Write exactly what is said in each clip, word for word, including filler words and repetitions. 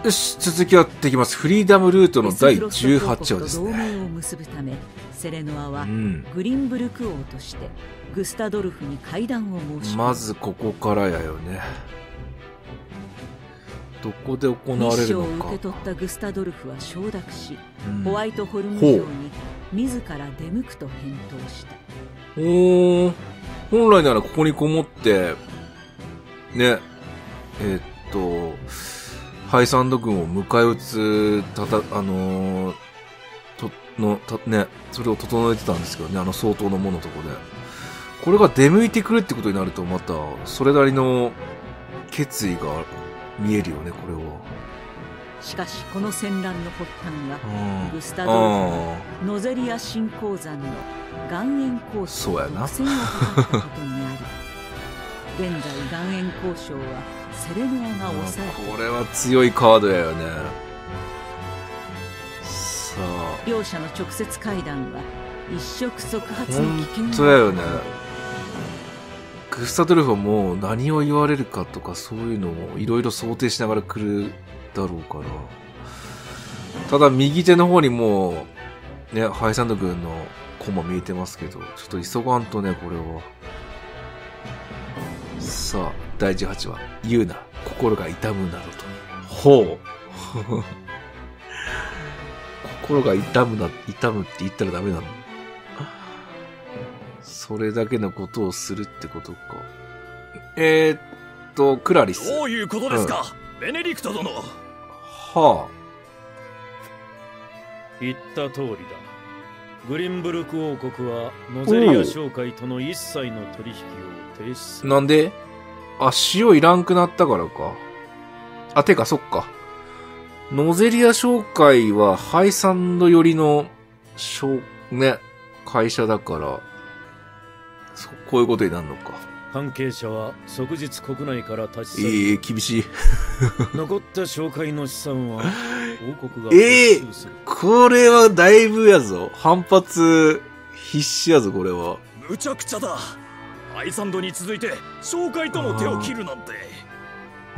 よし、続きはできます。フリーダムルートのだいじゅうはちわですね。 同盟を結ぶためセレノアはうん、 グリンブルク王としてグスタドルフに会談を申し込む。 まずここからやよね。どこで行われるのか。 ミッションを受け取ったグスタドルフは承諾し、 うん、 ホワイトホルム城に自ら出向くと返答した。 おー、本来ならここにこもってね、えー、っとハイサンド軍を迎え撃つたたあのー、とのたねそれを整えてたんですけどね、あの相当のものとこでこれが出向いてくるってことになるとまたそれなりの決意が見えるよね、これは。 しかしこの戦乱の発端は、 うん、 グスタドルフがノゼリア新鉱山の岩塩鉱床の独占を図ったことにあり、現在岩塩鉱床はセレノアが抑えている。 これは強いカードやよね。さあ、 両者の直接会談は一触即発の危険本当だよね。グスタドルフはもう何を言われるかとかそういうのをいろいろ想定しながら来るだろうから。ただ右手の方にもうね、ハイサンド軍の駒見えてますけど、ちょっと急がんとね、これは。さあ、だいじゅうはちわ、言うな、心が痛むなどと。ほう。心が痛むな、痛むって言ったらダメなの。それだけのことをするってことか。えー、っと、クラリス。 どういうことですか、うん、ベネディクト殿。 はあ。 言った通りだ。グリンブルク王国はノゼリア商会との一切の取引を停止する。 なんで？あ、塩いらんくなったからか。あ、てかそっか。ノゼリア商会はハイサンド寄りの商ね会社だから、そこういうことになるのか。 関係者は即日国内から立ち去る。 ええー、厳しい。 残った商会の資産は王国がええー、これはだいぶやぞ。反発必至やぞ、これは。 むちゃくちゃだ。ハイサンドに続いて商会とも手を切るなんて。 うん。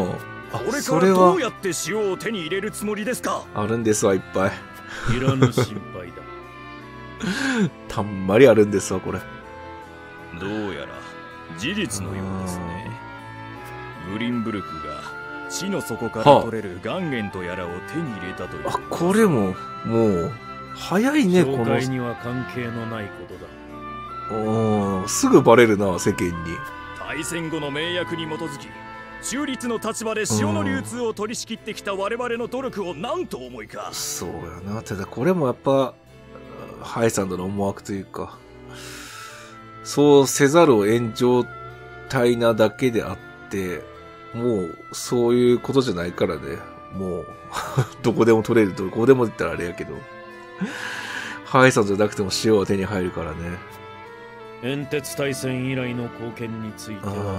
これからどうやって塩を手に入れるつもりですか。 あるんですわ、いっぱい。 いらぬ心配だ。 たんまりあるんですわ、これ。 どうやら事実のようですね。グリンブルクが地の底から取れる岩塩とやらを手に入れたという。 あ、これももう早いね、この。 商会には関係のないことだ。 おー、すぐバレるな、世間に。 大戦後の盟約に基づき中立の立場で塩の流通を取り仕切ってきた我々の努力を何と思いか。 そうやな。ただこれもやっぱハイサンドの思惑というか、そうせざるを得ん状態なだけであって、もうそういうことじゃないからね。もうどこでも取れる、どこでも言ったらあれやけど、ハイサンドじゃなくても塩は手に入るからね。 煙鉄大戦以来の貢献についてはご苦労だった。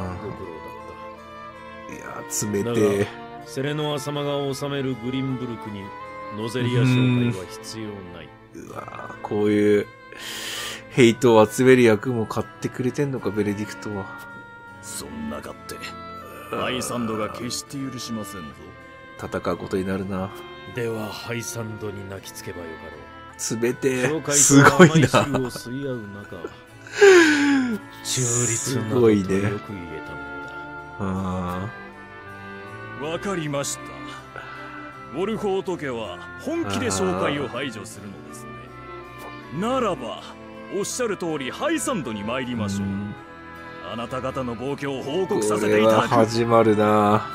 いや、冷てえ。 セレノア様が治めるグリンブルクにノゼリア商会は必要ない。 うわ、こういうヘイトを集める役も買ってくれてんのか、ベネディクトは。 そんなかってハイサンドが決して許しませんぞ。 戦うことになるな。 ではハイサンドに泣きつけばよかろう。 すべてすごいな。 中立などとよく言えたものだ。 ああ、わかりました。ウォルフォート家は本気で商会を排除するのですね。ならばおっしゃる通りハイサンドに参りましょう。あなた方の暴挙を報告させていただく。 これは始まるな。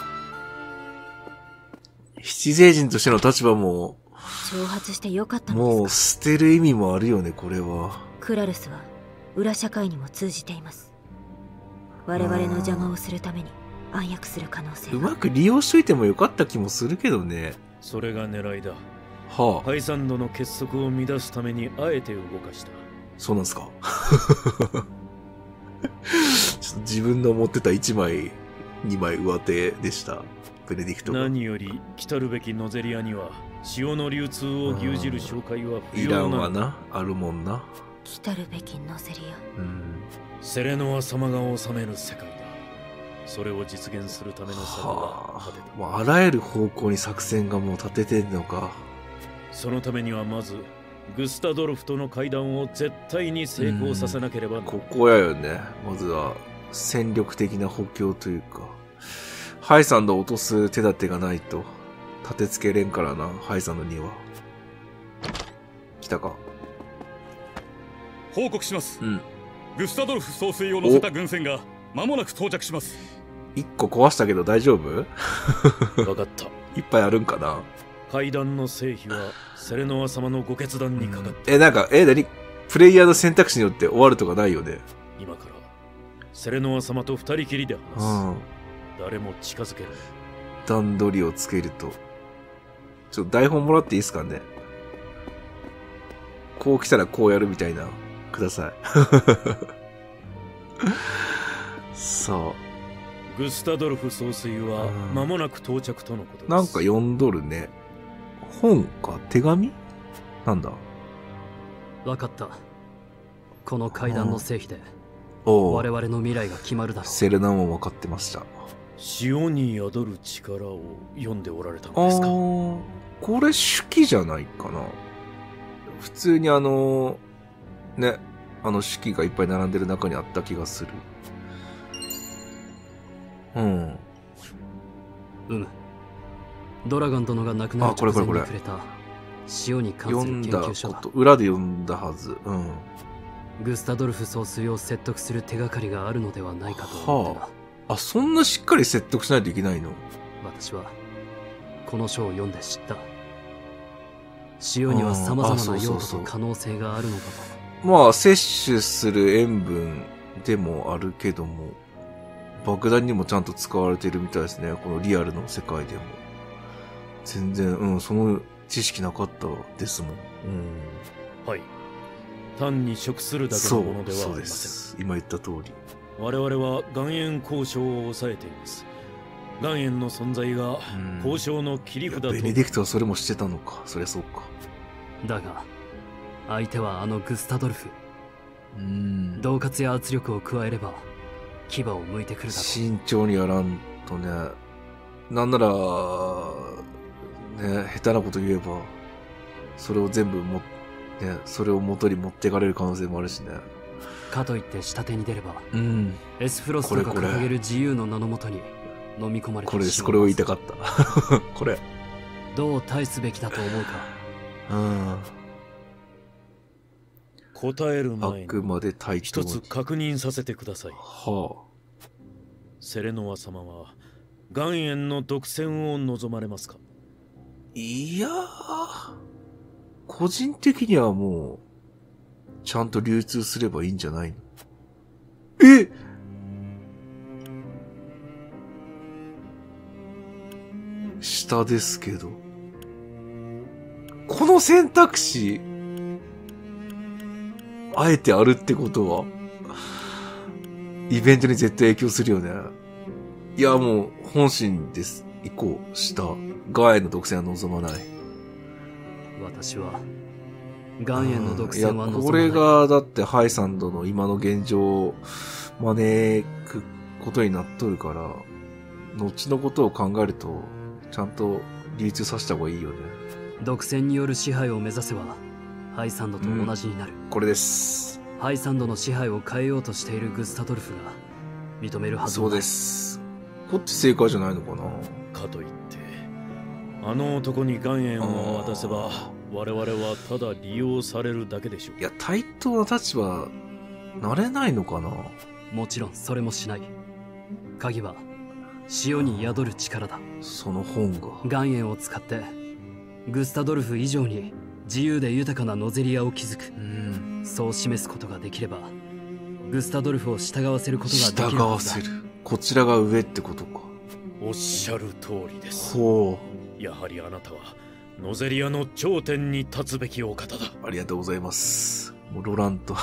七聖人としての立場も挑発してよかったのですか。 もう捨てる意味もあるよね、これは。 クラルスは裏社会にも通じています。我々の邪魔をするために暗躍する可能性が。 うまく利用しといてもよかった気もするけどね。 それが狙いだ。 はあ。 ハイサンドの結束を乱すためにあえて動かした。 そうなんですか。ちょっと自分の持ってたいちまいにまい上手でした、ベネディクトが。 何より来たるべきノゼリアには塩の流通を牛耳る商会は不いら要な。 んわな、あるもんな。 来たるべきノゼリア。 うん。 セレノア様が治める世界だ。 それを実現するための策は立てた。 もうあらゆる方向に作戦がもう立ててんのか。 そのためにはまずグスタドルフとの会談を絶対に成功させなければならない。 ここやよね。まずは戦力的な補強というか、ハイサンドを落とす手立てがないと立てつけれんからな。ハイサンドには来たか。 報告します、 うん、 グスタドルフ総帥を乗せた軍船が間もなく到着します。 一個壊したけど大丈夫？ 分かった。 いっぱいあるんかな。 会談の成否はセレノア様のご決断にかかって、うん、 え、なんか、え、なにプレイヤーの選択肢によって終わるとかないよね。 今からセレノア様と二人きりで話す、うん、誰も近づける。 段取りをつけると。ちょっと台本もらっていいですかね。こう来たらこうやるみたいなください。さあ、 グスタドルフ総帥は間もなく到着とのことです。 なんか読んどるね。本か手紙なんだ。 わかった。この階段の成否で我々の未来が決まるだろう。 セレナも分かってました。 潮に宿る力を読んでおられたのですか。 これ手記じゃないかな。普通にあのね、あの手記がいっぱい並んでる中にあった気がする。うん。 うむ。ドラガン殿が亡くなる直前にくれた潮に関する研究書だ。 読んだこと、裏で読んだはず。うん。 グスタドルフ総帥を説得する手がかりがあるのではないかと思ってな。 はあ、あ、そんなしっかり説得しないといけないの？ 私はこの書を読んで知った。潮には様々な用途と可能性があるのかと。 まあ、摂取する塩分でもあるけども、爆弾にもちゃんと使われてるみたいですね。このリアルの世界でも。全然、うん、その知識なかったですもん。 うん。はい。単に食するだけのものではありません。そう、そうです。 今言った通り。 我々は岩塩交渉を抑えています。岩塩の存在が交渉の切り札と。 ベネディクトはそれもしてたのか。そりゃそうか。 だが、相手はあのグスタドルフ。 うん。 恫喝や圧力を加えれば、牙を剥いてくるだろう。 慎重にやらんとね。なんなら、ね、下手なこと言えば、それを全部も、ね、それを元に持っていかれる可能性もあるしね。 かといって下手に出れば、 うん、 エスフロストが掲げる自由の名のもとに飲み込まれてしまう。 これです。これを言いたかった。これ。 どう対すべきだと思うか。 うん。 答える前にあくまで対一つ確認させてください。 はあ。 セレノア様は岩塩の独占を望まれますか？ いやー、個人的にはもうちゃんと流通すればいいんじゃないの？え！下ですけど、この選択肢あえてあるってことはイベントに絶対影響するよね。いや、もう本心です。以降した岩塩の独占は望まない。 私は岩塩の独占は望まない。 いや、これがだってハイサンドの今の現状を招くことになっとるから、後のことを考えるとちゃんと流通させた方がいいよね。 独占による支配を目指せばハイサンドと同じになる、 うん、これです。 ハイサンドの支配を変えようとしているグスタドルフが認めるはずはない。 そうです。こっち正解じゃないのかな。 かといってあの男に岩塩を渡せば我々はただ利用されるだけでしょう。 いや、対等な立場なれないのかな。 もちろんそれもしない。鍵は潮に宿る力だ。 その本が岩塩を使ってグスタドルフ以上に自由で豊かなノゼリアを築く、うん、そう示すことができればグスタドルフを従わせることができる。 従わせる。こちらが上ってことか。 おっしゃる通りです。 ほう。やはりあなたはノゼリアの頂点に立つべきお方だ。 ありがとうございます。もうロランと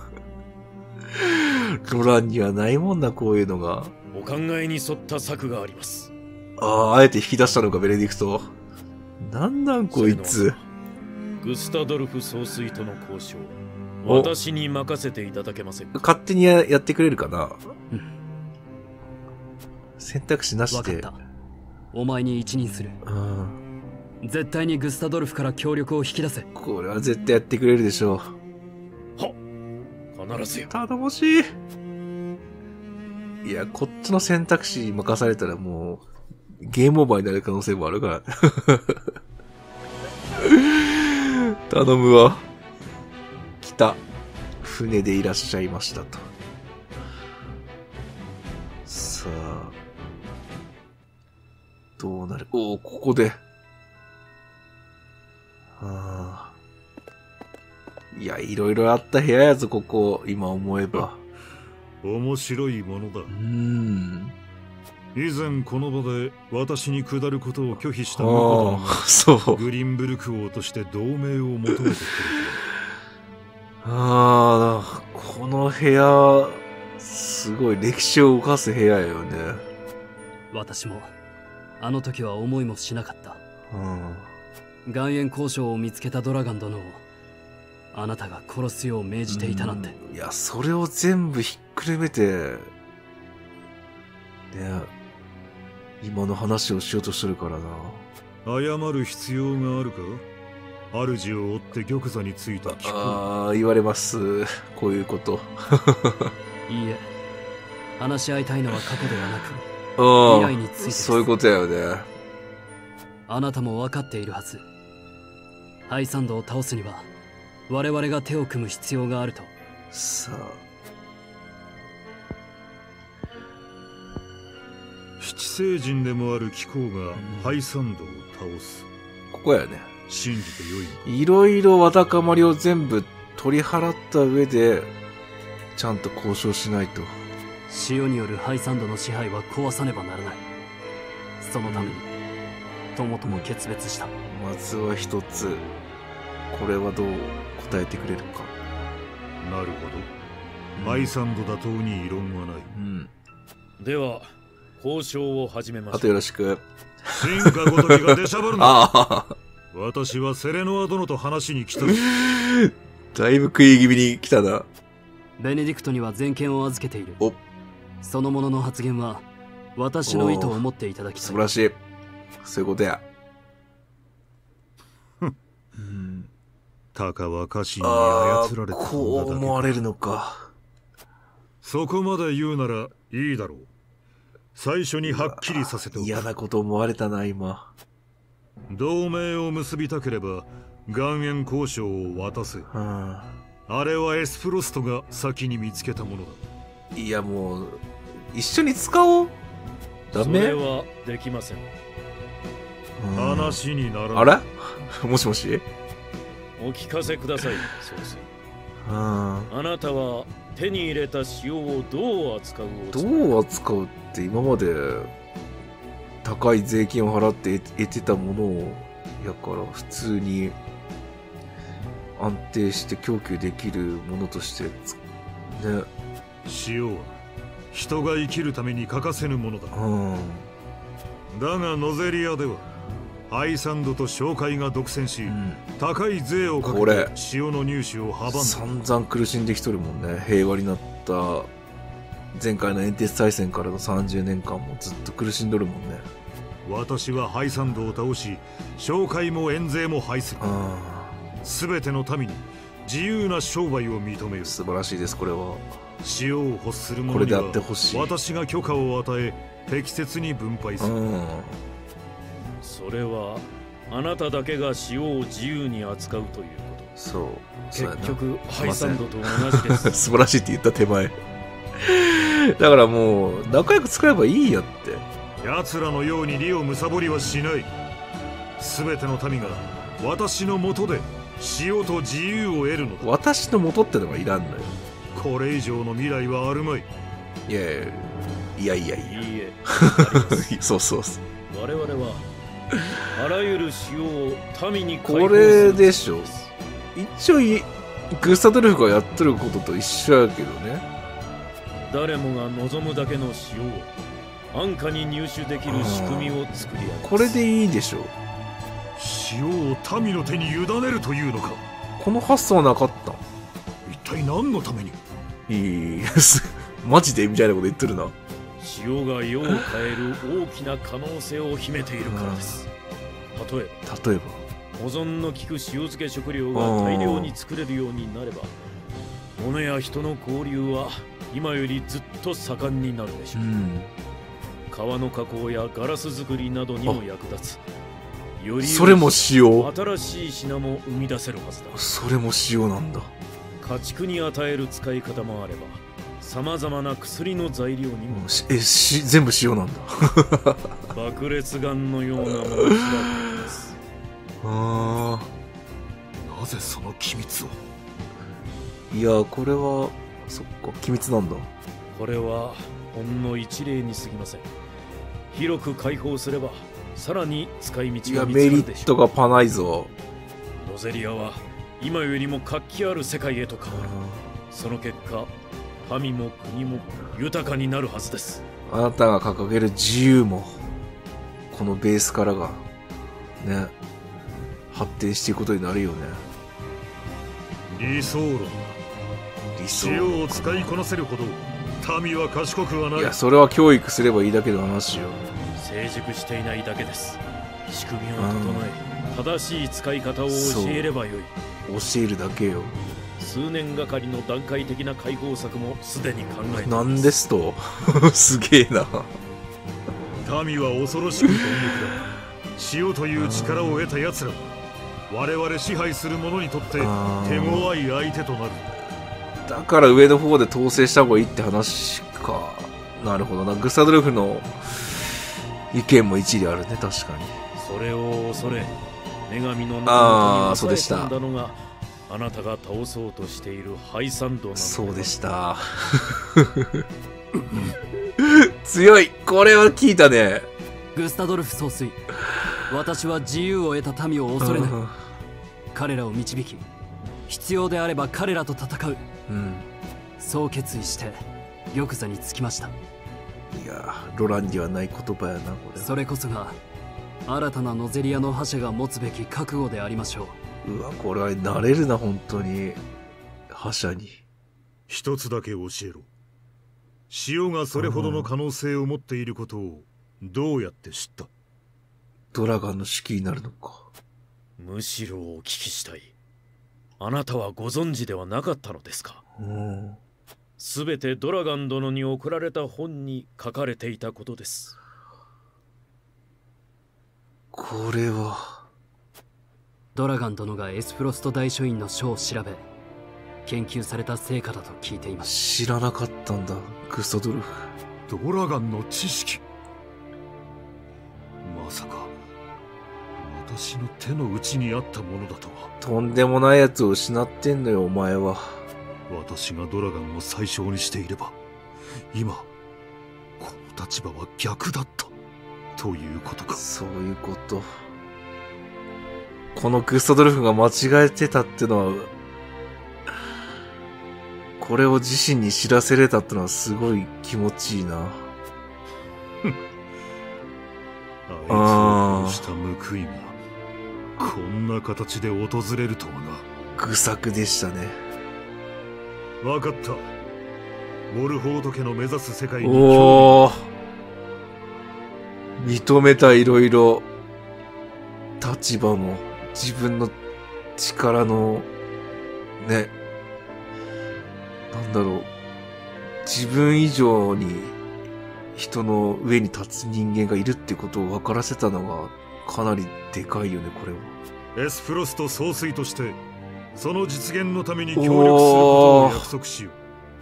ロランにはないもんな、こういうのが。 お考えに沿った策があります。 ああ、あえて引き出したのか、ベネディクト。なんなんこいつ。 グスタドルフ総帥との交渉、私に任せていただけませんか？ 勝手に や, やってくれるかな、 選択肢なしで。 分かった。お前に一任する。 うん。 絶対にグスタドルフから協力を引き出せ。 これは絶対やってくれるでしょう。 はっ、必ずや。 頼もしい。いや、こっちの選択肢任されたらもう、ゲームオーバーになる可能性もあるから。頼むわ。来た。船でいらっしゃいましたと。さあ。どうなる？おお、ここで。はあ。いや、いろいろあった部屋やぞ、ここ。今思えば。 面白いものだ。 うーん。 以前この場で私に下ることを拒否した婿殿がそう。 グリンブルク王として同盟を求めてくれた。 ああ、この部屋、すごい歴史を動かす部屋よね。 私も、あの時は思いもしなかった。 うん。 岩塩交渉を見つけたドラガン殿を、あなたが殺すよう命じていたなんて。 いや、それを全部ひっくるめて、ね、今の話をしようとしてるからな。 謝る必要があるか？主を追って玉座についた貴公。 ああ、言われます。こういうこと。 いいえ、話し合いたいのは過去ではなく、 未来についてです。 そういうことやよね。 あなたも分かっているはず。ハイサンドを倒すには、我々が手を組む必要があると。 さあ。 七星人でもある貴公がハイサンドを倒す。 ここやね。 信じてよいのか？ いろいろわだかまりを全部取り払った上で、ちゃんと交渉しないと。 塩によるハイサンドの支配は壊さねばならない。そのために、友とも決別した。 まずは一つ、これはどう答えてくれるか。 なるほど。ハイサンド打倒に異論はない。 うん。 では、交渉を始めましょう。 あとよろしく。 進化ごときが出しゃばるな。 ああ。 私はセレノア殿と話に来た。 だいぶ食い気味に来たな。 ベネディクトには全権を預けている。 お。 その者の発言は、私の意図を持っていただきたい。 素晴らしい。そういうことや。 ふん。 うん。 たかは家臣に操られた。 こう思われるのか。 そこまで言うならいいだろう。最初にはっきりさせておく。 嫌なこと思われたな、今。 同盟を結びたければ岩塩交渉を渡せ。 はあ、 あれはエスプロストが先に見つけたものだ。 いや、もう一緒に使おう。ダメ？ それはできません。 話にならない。 あれもしもし？ お聞かせください、総帥。 はあ、あなたは手に入れた塩をどう扱うおつもり？ どう扱うって今まで高い税金を払って得てたものを、やから普通に安定して供給できるものとしてね。 塩は人が生きるために欠かせぬものだ。 うん。 だがノゼリアではハイサンドと商会が独占し、うん、高い税をかけて塩の入手を阻んだ。 散々苦しんできとるもんね。平和になった前回の煙鉄大戦からのさんじゅうねんかんもずっと苦しんどるもんね。 私はハイサンドを倒し、商会も円税も廃する。すべての民に自由な商売を認めよう。 素晴らしいです。これは塩を欲する者には私が許可を与え適切に分配する。 それはあなただけが塩を自由に扱うということ。 そう。 結局ハイサンドと同じです。 素晴らしいって言った手前。だからもう仲良く使えばいいやって。 奴らのように利を貪りはしない。すべての民が私のもとで塩と自由を得るのだ。 私のもとってのがいらんのよ。 これ以上の未来はあるまい。 いやいやいやいやいや。 いいえ。 そうそうそう。 我々はあらゆる塩を民に解放する。 これでしょ。一応グスタドルフがやってることと一緒やけどね。 誰もが望むだけの塩を安価に入手できる仕組みを作り上げます。 これでいいでしょう。 塩を民の手に委ねるというのか。 この発想はなかった。 一体何のために？ いいマジでみたいなこと言ってるな。 潮が世を変える大きな可能性を秘めているからです。例えば例えば保存の効く塩漬け食料が大量に作れるようになれば、物や人の交流は今よりずっと盛んになるでしょう。うん、革の加工やガラス作りなどにも役立つ。よりそれも塩。 新しい品も生み出せるはずだ。 それも塩なんだ。 家畜に与える使い方もあれば、さまざまな薬の材料にも。 えし全部塩なんだ。 爆裂丸のようなものすらです。 ああ、なぜその機密を。 いやこれはそっか機密なんだ。 これはほんの一例に過ぎません。広く開放すればさらに使い道が見つかるでしょう。 いやメリットがパないぞ。 ロゼリアは今よりも活気ある世界へと変わる。その結果民も国も豊かになるはずです。 あなたが掲げる自由もこのベースからがね発展していくことになるよね。 理想論。 理想塩を使いこなせるほど民は賢くはない。 いやそれは教育すればいいだけの話よ。 成熟していないだけです。仕組みを整え、正しい使い方を教えればよい。 教えるだけよ。 数年がかりの段階的な解放策もすでに考えています。 なんですとすげえな。 民は恐ろしく貪欲だ。塩という力を得た奴らは我々支配する者にとって手強い相手となる。 だから上の方で統制した方がいいって話か。なるほどな。グスタドルフの意見も一理あるね。確かにそれを恐れ女神の中に抑え込んだのがあなたが倒そうとしているハイサンドなの。 そうでした強い。これは聞いたね。 グスタドルフ総帥、私は自由を得た民を恐れない。彼らを導き、必要であれば彼らと戦う、うん、そう決意して玉座につきました。 いやロランにはない言葉やなこれ。 それこそが新たなノゼリアの覇者が持つべき覚悟でありましょう。うわこれはなれるな本当に覇者に。 一つだけ教えろ。塩がそれほどの可能性を持っていることをどうやって知った？ ドラガンの指揮になるのか。 むしろお聞きしたい。あなたはご存知ではなかったのですか？すべてドラガン殿に送られた本に書かれていたことです。 これはドラガン殿がエスプロスト大書院の書を調べ研究された成果だと聞いています。 知らなかったんだグスタドルフ。 ドラガンの知識。まさか私の手の内にあったものだとは。 とんでもないやつを失ってんのよお前は。 私がドラガンを最小にしていれば今この立場は逆だったということか。 そういうこと。このグスタドルフが間違えてたってのは、これを自身に知らせれたってのはすごい気持ちいいな。 あいつをした報いがこんな形で訪れるとはな。 愚策でしたね。 分かった。ウォルフォード家の目指す世界におー認めた。いろいろ立場も自分の力のね、なんだろう、自分以上に人の上に立つ人間がいるってことを分からせたのがかなりでかいよねこれは。 エスプロスト総帥としてその実現のために協力することを約束しよ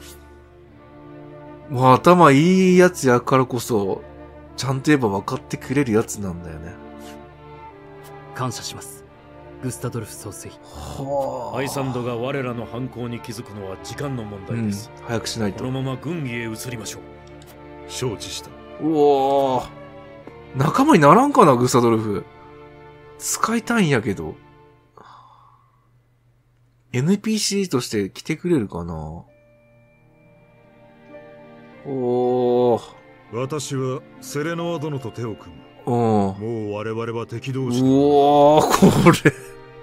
う。もう頭いいやつやからこそちゃんと言えば分かってくれるやつなんだよね。 感謝しますグスタドルフ総帥。 ハイサンドが我らの犯行に気づくのは時間の問題です、 うん、早くしないと。 このまま軍議へ移りましょう。 承知した。 うおー仲間にならんかなグスタドルフ。使いたいんやけど エヌピーシー として来てくれるかな。おー私はセレノア殿と手を組む。 もう我々は敵同士。 うおーこれ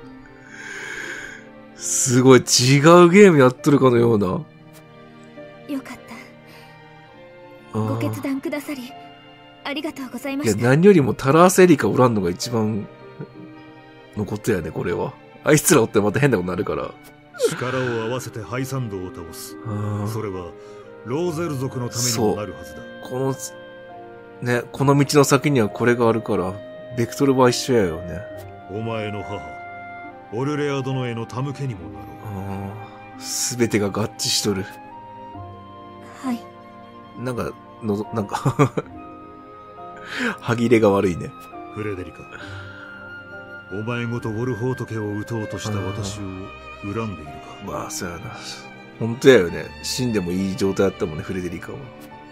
すごい違うゲームやっとるかのような。 よかった。 ご決断くださりありがとうございました。 いや、何よりもタラースエリカおらんのが一番のことやね、これは。あいつらおってまた変なことになるから。 力を合わせてハイサンドを倒す。それはローゼル族のためにもなるはずだ。 このね、この道の先にはこれがあるからベクトルは一緒やよね。 お前の母オルレア殿への手向けにもなろう。すべてが合致しとる。 はい。 なんかのなんか歯切れが悪いね。 フレデリカ、お前ごとウォルホート家を撃とうとした私を恨んでいるか。 まあそうやな、本当やよね。死んでもいい状態だったもんね、フレデリカは。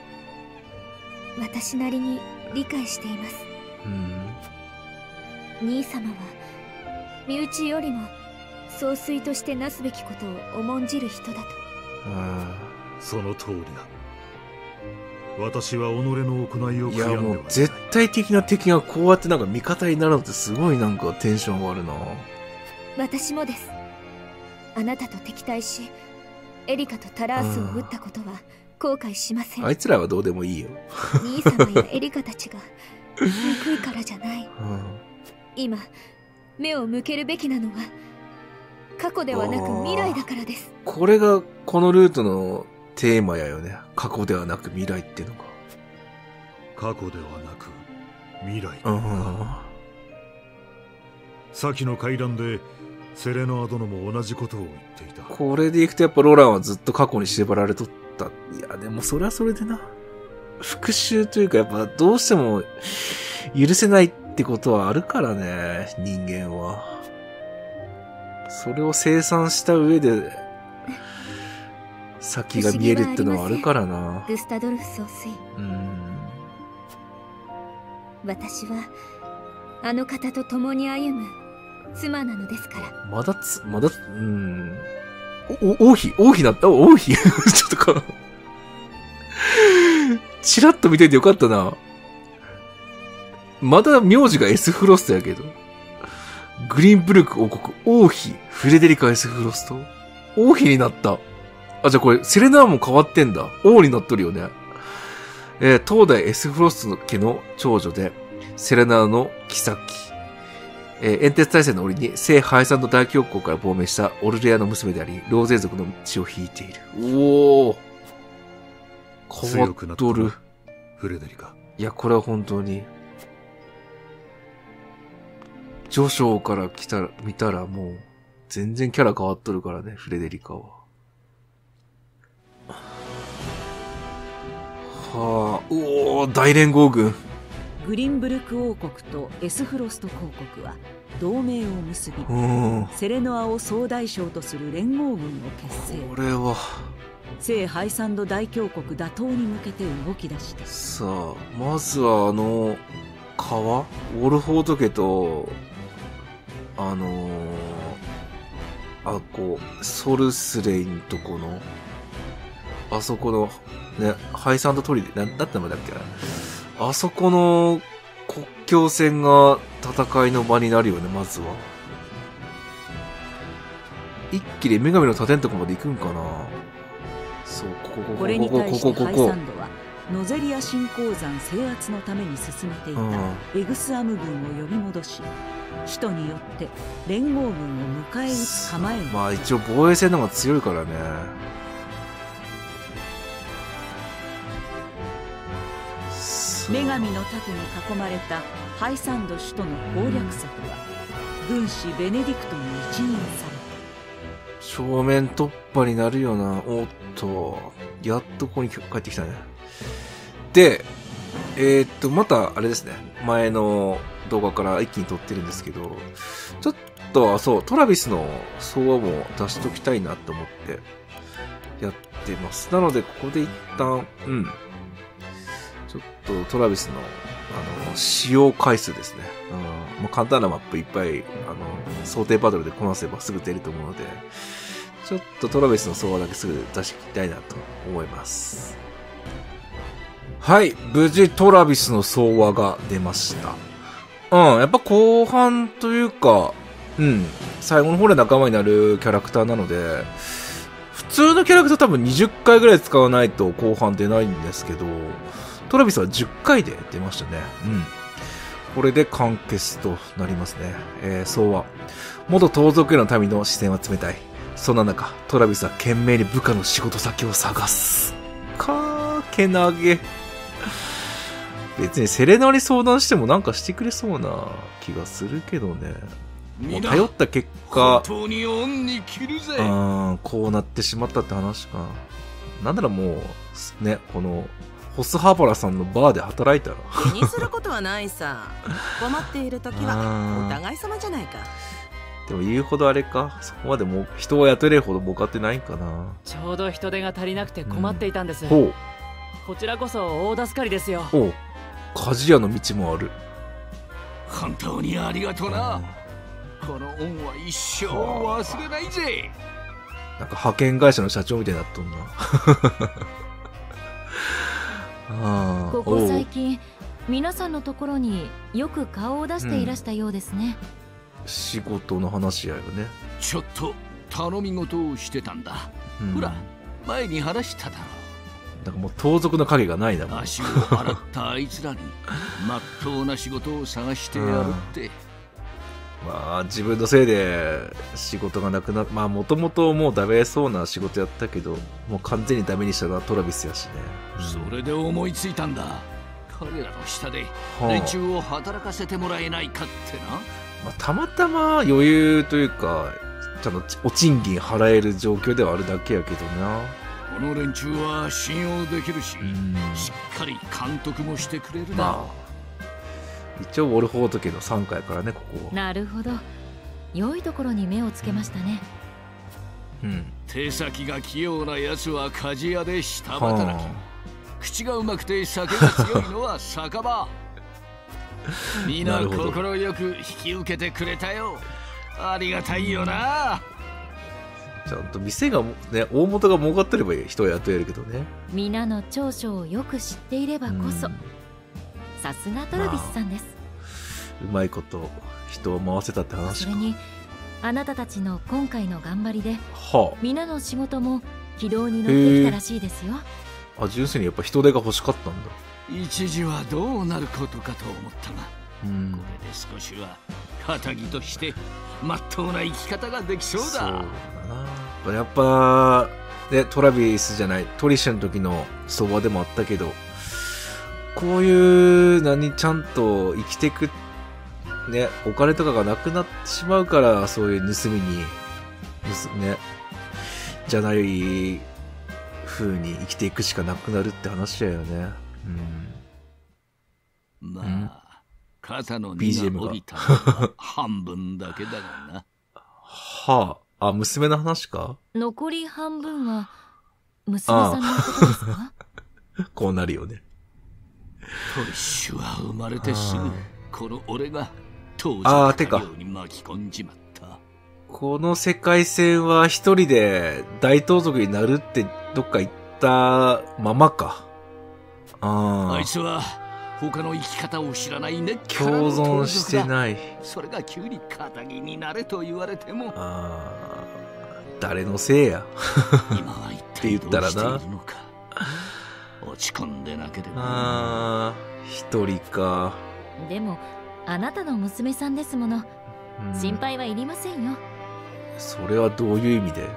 私なりに理解しています。うん。兄様は身内よりも総帥としてなすべきことを重んじる人だと。 ああ、その通りだ。私は己の行いを悔やんではない。 いやもう絶対的な敵がこうやってなんか味方になるのってすごいなんかテンション上がるな。 私もです。あなたと敵対しエリカとタラースを撃ったことは後悔しません。 あいつらはどうでもいいよ。 兄様やエリカたちが憎いからじゃない。今目を向けるべきなのは過去ではなく未来だからです。 これがこのルートのテーマやよね。過去ではなく未来っていうのが。 過去ではなく未来。先の会談でセレナー殿も同じことを言っていた。 これでいくとやっぱロランはずっと過去に縛られとった。いやでもそれはそれでな、復讐というかやっぱどうしても許せないってことはあるからね、人間は。それを清算した上で先が見えるってのはあるからな。 ルスタドルフ総帥。うん。私はあの方と共に歩む妻なのですから。 まだつ、まだ、うん。お、王妃王妃なった、王妃ちょっとか、チラッと見ててよかったな。まだ名字がエスフロストやけど。グリーンブルク王国王妃フレデリカ・エスフロスト。王妃になった。あ、じゃあこれ、セレナーも変わってんだ。王になっとるよね。えー、当代エスフロスト家の長女で、セレナーの妃。えー、煙鉄大戦の折に聖ハイサンド大教皇から亡命したオルレアの娘であり、ローゼ族の血を引いている。おー。変わっとる。 フレデリカ。 いや、これは本当に。序章から来たら、見たらもう、全然キャラ変わっとるからね、フレデリカは。はあ、うおー、大連合軍。 グリンブルク王国とエスフロスト公国は同盟を結び、セレノアを総大将とする連合軍を結成。 これは聖ハイサンド大教国打倒に向けて動き出した。 さあ、まずはあの川、ウォルフォート家とあのー、あこうソルスレインとこのあそこのね、ハイサンド砦な、だったのだっけな、あそこの国境線が戦いの場になるよね、まずは。一気に女神の盾んとこまで行くんかな。そう、ここ、ここ、 これに対してハイサンドはノゼリア新鉱山制圧のために進めていたエグスアム軍を呼び戻し、使徒によって連合軍を迎え撃つ構えを。 まあ一応防衛戦の方が強いからね。 女神の盾に囲まれたハイサンド首都の攻略策は軍師ベネディクトに一任された。 正面突破になるよな。おっと、やっとここに帰ってきたね。で、えー、っとまたあれですね、前の動画から一気に撮ってるんですけど、ちょっとそうトラビスの相和も出しときたいなと思ってやってます。なのでここで一旦うんちょっとトラビスのあの使用回数ですね。うん、まあ、簡単なマップいっぱいあの想定バトルでこなせばすぐ出ると思うので、ちょっとトラビスの相和だけすぐ出していきたいなと思います。はい、無事トラビスの相和が出ました。うん、やっぱ後半というか、うん、最後の方で仲間になるキャラクターなので、普通のキャラクター多分にじゅっかいぐらい使わないと後半出ないんですけど、トラビスはじゅっかいで出ましたね。うん。これで完結となりますね。えー、そうは。元盗賊への民の視線は冷たい。そんな中、トラビスは懸命に部下の仕事先を探す。かー、けなげ。別にセレナに相談してもなんかしてくれそうな気がするけどね。もう頼った結果、 本当に恩に切るぜ。 うん、こうなってしまったって話か。なんならもう、ね、この、ホスハバラさんのバーで働いたら。 気にすることはないさ。困っているときは、お互い様じゃないか。 でも言うほどあれか、そこまでも人を雇えるほど儲かってないんかな。 ちょうど人手が足りなくて困っていたんです。 うん、ほう。 こちらこそ大助かりですよ。 おう。鍛冶屋の道もある。 本当にありがとうな。この恩は一生忘れないぜ。 なんか派遣会社の社長みたいになっとんな。 あここ最近皆さんのところによく顔を出していらしたようですね。 うん、仕事の話やよね。 ちょっと頼み事をしてたんだ。うん、ほら前に話しただろう。 なんかもう盗賊の影がないなもん。 足を洗ったあいつらにまっとうな仕事を探してやるって。 まあ自分のせいで仕事がなくなっ、まあもともともうダメそうな仕事やったけど、もう完全にダメにしたのはトラビスやしね。 うん、それで思いついたんだ。彼らの下で連中を働かせてもらえないかってな。 まあ、たまたま余裕というか、ちゃんとお賃金払える状況ではあるだけやけどな。 この連中は信用できるし、しっかり監督もしてくれるな。まあ一応ウォルフォート家の傘下やからね、ここは。 なるほど、良いところに目をつけましたね。 うん、手先が器用なやつは鍛冶屋で下働き、はあ、口がうまくて酒が強いのは酒場。みんな心よく引き受けてくれたよ。ありがたいよな。 ちゃんと店がね、大元が儲かってれば人を雇えるけどね。 皆の長所をよく知っていればこそ、さすがトラビスさんです。 うまいこと人を回せたって話か。 それにあなたたちの今回の頑張りで、 はあ、 皆の仕事も軌道に乗ってきたらしいですよ。 あ、純粋にやっぱ人手が欲しかったんだ。 一時はどうなることかと思ったが、うん、これで少しは肩着としてまっとうな生き方ができそうだ。そうだな。やっぱね、トラビスじゃないトリッシュの時の相場でもあったけど、こういう何ちゃんと生きてくね、お金とかがなくなってしまうから、そういう盗みに盗ねじゃない風に生きていくしかなくなるって話だよね。 うん、まあ、うん、肩の荷が降りたのは半分だけだがな。 はあ、あ、娘の話か。 残り半分は娘さんのことですか？ こうなるよね。 トリッシュは生まれてすぐこの俺が当時の家業に巻き込んじまった。 この世界線は一人で大盗賊になるってどっか行ったままか。ああいつは他の生き方を知らないね。 共存してない。 それが急に肩着になれと言われても、 ああ、誰のせいや。 今は一体どうしているのか。落ち込んでなければ。 ああ、一人か。 でもあなたの娘さんですもの、心配はいりませんよ。 それはどういう意味で？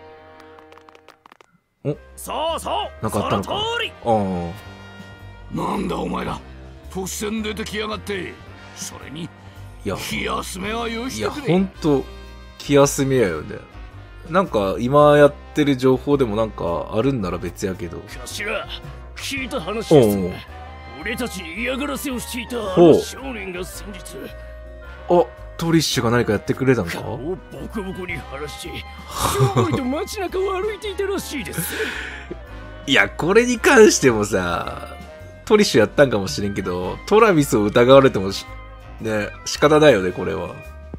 お、 そうそう、 なんかあったのか。 その通り。 ああ、なんだお前ら、突然出てきやがって。それにいや気休めはよしてくれ。 いや、ほんと気休めやよね。なんか今やってる情報でもなんかあるんなら別やけど。 頭、聞いた話ですが、俺たちに嫌がらせをしていたあの少年が先日、 あ、トリッシュが何かやってくれたのか。 顔をボコボコに晴らし、しょぼいと街中を歩いていたらしいです。 いや、これに関してもさ、トリッシュやったんかもしれんけど、トラビスを疑われてもしね、仕方ないよね、これは。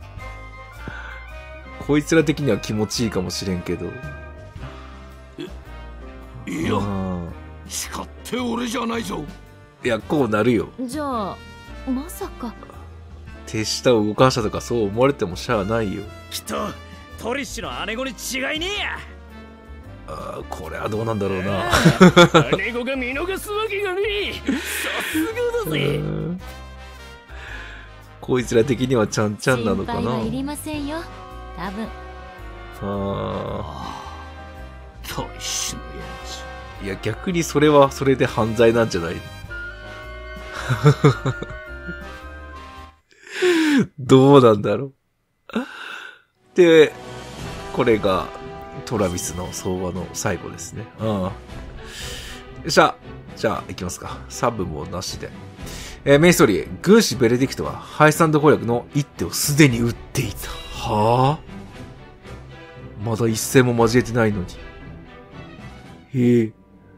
こいつら的には気持ちいいかもしれんけど。 いや、叱って俺じゃないぞ。 いや、こうなるよ。 じゃあまさか手下を動かしたとかそう思われてもしゃあないよ。 きっとトリッシュの姉子に違いねえや。 あーこれはどうなんだろうな。 姉子が見逃すわけがねえ。さすがだぜ。 こいつら的にはちゃんちゃんなのかな。 心配はいりませんよ、多分。 あ大使のやあ。いや、逆にそれはそれで犯罪なんじゃない？どうなんだろう。で、これがトラビスの相場の最後ですね。うん。よっしゃ。じゃあ、行きますか。サブもなしで。えー、メインストーリー。軍師ベネディクトはハイサンド攻略の一手をすでに打っていた。はぁ、まだ一戦も交えてないのに。へえ。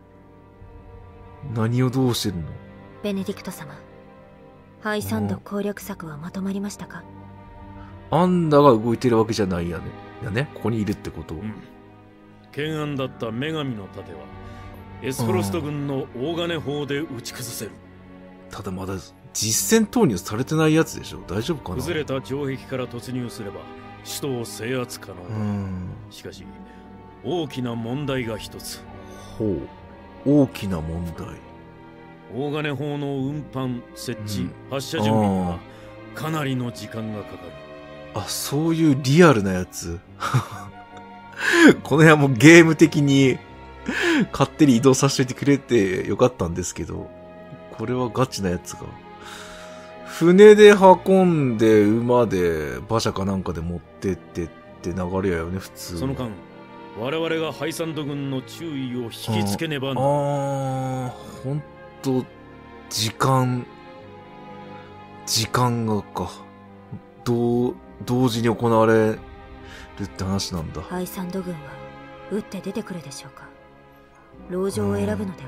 何をどうしてるの？ ベネディクト様、ハイサンド攻略策はまとまりましたか？ アンダが動いてるわけじゃないやね。やね。ここにいるってこと。うん、 懸案だった女神の盾はエスフロスト軍の大金砲で打ち崩せる。 ただまだ実戦投入されてないやつでしょ。大丈夫かな？ 崩れた城壁から突入すれば首都を制圧可能だ。しかし大きな問題が一つ。 ほう、大きな問題。 大金砲の運搬、設置、うん、発射準備にはかなりの時間がかかる。 あ、そういうリアルなやつ。この辺はもうゲーム的に勝手に移動させてくれてよかったんですけど、これはガチなやつが。船で運んで馬で馬車かなんかで持ってってって流れやよね、普通。 その間、我々がハイサンド軍の注意を引きつけねばな。 ああ、ほんと、時間、時間がか。どう、同時に行われるって話なんだ。 ハイサンド軍は撃って出てくるでしょうか。籠城を選ぶのでは。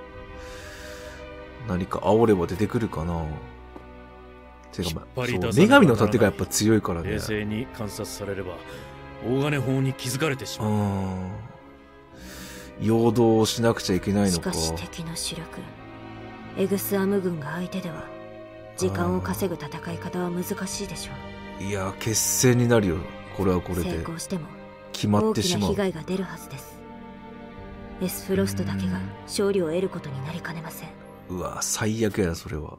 何か煽れば出てくるかな。てか、まあ、そう女神の盾がやっぱ強いからね。 冷静に観察されれば大金砲に気づかれてしまう。 陽動をしなくちゃいけないのか。 しかし敵の主力エグスアム軍が相手では時間を稼ぐ戦い方は難しいでしょう。いや、決戦になるよ。これはこれで成功しても決まってしまう。 大きな被害が出るはずです。エスフロストだけが勝利を得ることになりかねません。 うわ、最悪やな、それは。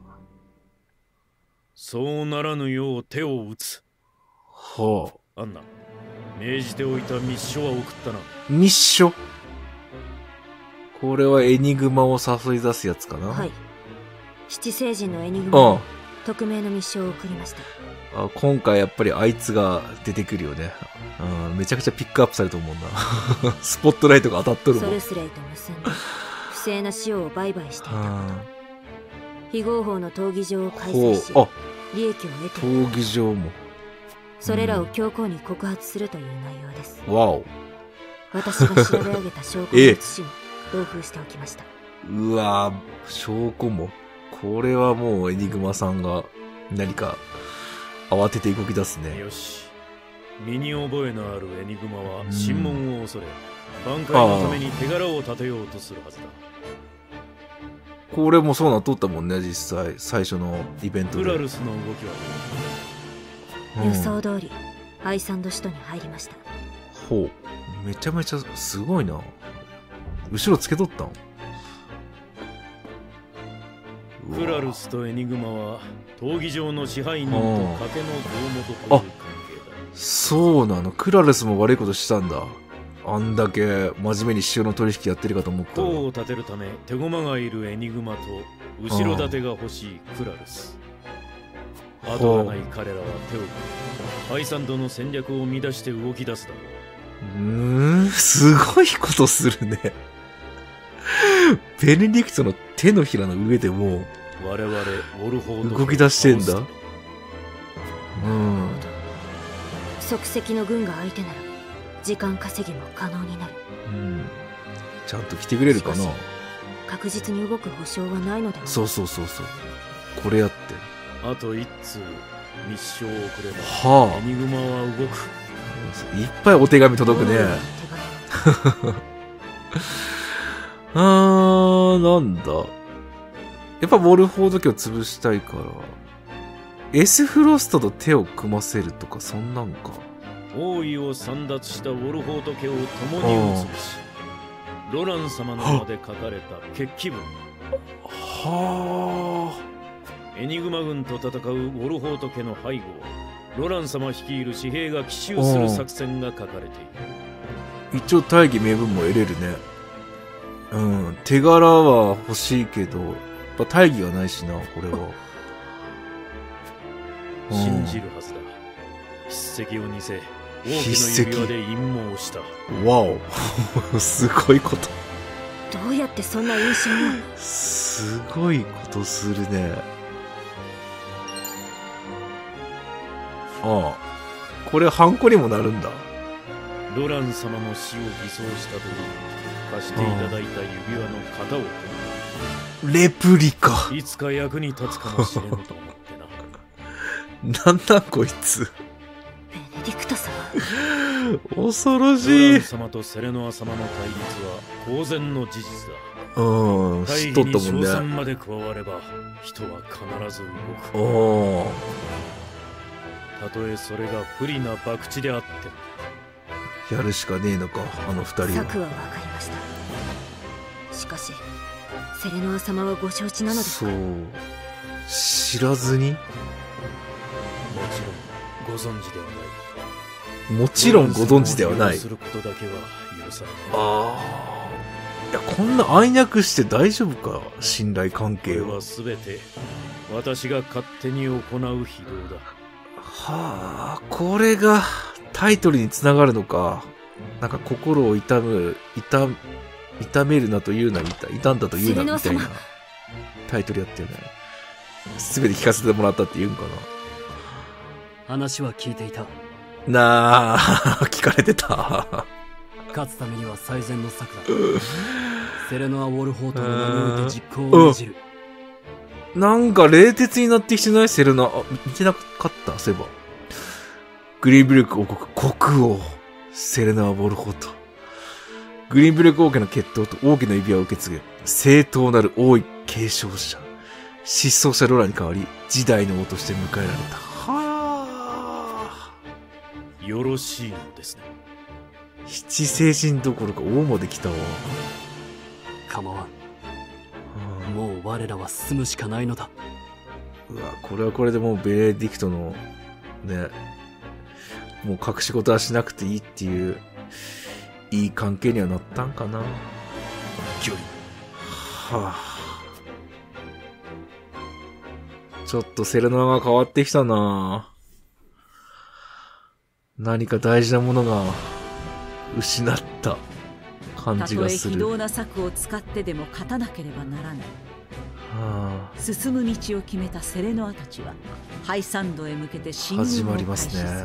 そうならぬよう手を打つ。 はあ。アンナ、命じておいた密書は送ったな。 密書？これはエニグマを誘い出すやつかな。 はい。七星人のエニグマに匿名の密書を送りました。 あ、今回やっぱりあいつが出てくるよね。うん、めちゃくちゃピックアップされると思うんだ。スポットライトが当たっとるもん。 ソルスレイと結んで不正な塩を売買していたこと。非合法の闘技場を開催し利益を得て闘技場もそれらを強硬に告発するという内容です。 わお。 私が調べ上げた証拠の写しも同封しておきました。 うわぁ、証拠も。これはもうエニグマさんが何か慌てて動き出すね。 よし。身に覚えのあるエニグマは審問を恐れ、挽回のために手柄を立てようとするはずだ。 これもそうなっとったもんね、実際最初のイベントで。 クラルスの動きは、うん、予想通りハイサンド首都に入りました。 ほう、めちゃめちゃすごいな。後ろつけとったん。 クラルスとエニグマは闘技場の支配人と賭けの胴元という関係だ。 そうなの。クラルスも悪いことしたんだ。あんだけ真面目に塩の取引やってるかと思ったら。 功を立てるため手駒がいるエニグマと後ろ盾が欲しいクラルス。後がない彼らは手を組みハイサンドの戦略を乱して動き出すだろう。うーん、すごいことするね。ベネディクトの手のひらの上でもう我々ウォルホード動き出してんだ。うん。 即席の軍が相手なら時間稼ぎも可能になる。 うん。ちゃんと来てくれるかな。 確実に動く保証はないのでは。 そうそうそうそう。これやって。 あと一通密書を送れば、 はあ、 エニグマは動く。 いっぱいお手紙届くね。あー、なんだ。やっぱウォルフォード家を潰したいから、エスフロストと手を組ませるとか、そんなんか。 王位を簒奪したウォルフォード家を共に討つし、 ロラン様の名で書かれた決起文。 はあ。エニグマ軍と戦うウォルホート家の背後をロラン様率いる騎兵が奇襲する作戦が書かれている。 一応大義名分も得れるね。うん、手柄は欲しいけど、やっぱ大義がないしな、これは。 信じるはずだ。筆跡を似せ、王家の指輪で陰謀をした。 わお、すごいこと。 どうやってそんな印象を。 すごいことするね。ああ、これハンコにもなるんだ。 ロラン様の死を偽装したと貸していただいた指輪の型をレプリカ。 いつか役に立つかもしれんと思ってな。なんなんこいつ。 ベネディクト様。 恐ろしい。 ロラン様とセレノア様の対立は公然の事実だ。 うん、知っとったもんね。 大義に称賛まで加われば人は必ず動く。 おー。 たとえそれが不利な博打であってもやるしかねえのか、あの二人は。 策は分かりました。しかしセレノア様はご承知なのですか。 そう、知らずに。 もちろんご存知ではない。 もちろんご存知ではない。 することだけは許されない。 ああ、いや、こんな暗躍して大丈夫か、信頼関係は。 は全て私が勝手に行う非道だ。 はあ、これがタイトルにつながるのか。なんか心を痛む、痛、痛めるなと言うな、痛んだと言うなみたいなタイトルやってるね。すべて聞かせてもらったって言うんかな。 話は聞いていた。 なあ、聞かれてた。 勝つためには最善の策だ。セレノア・ウォルホートの名において実行を命じる。 なんか冷徹になってきてない？セレナ。あ、見てなかった、そういえば。グリーンブルク王国国王、セレナ・ウォルホート。グリーンブルク王家の血統と王家の指輪を受け継ぐ、正当なる王位継承者。失踪者ロラに代わり、時代の王として迎えられた。はあ。よろしいのですね。 七聖人どころか王まで来たわ。 構わん。もう我らは進むしかないのだ。 うわ、これはこれでもうベネディクトのね、もう隠し事はしなくていいっていういい関係にはなったんかな。 距離。 はあ。ちょっとセレナが変わってきたな。何か大事なものが失った感じがする。 たとえ非道な策を使ってでも勝たなければならない。 はあ、 進む道を決めたセレノアたちはハイサンドへ向けて進軍を開始する。 始まりますね。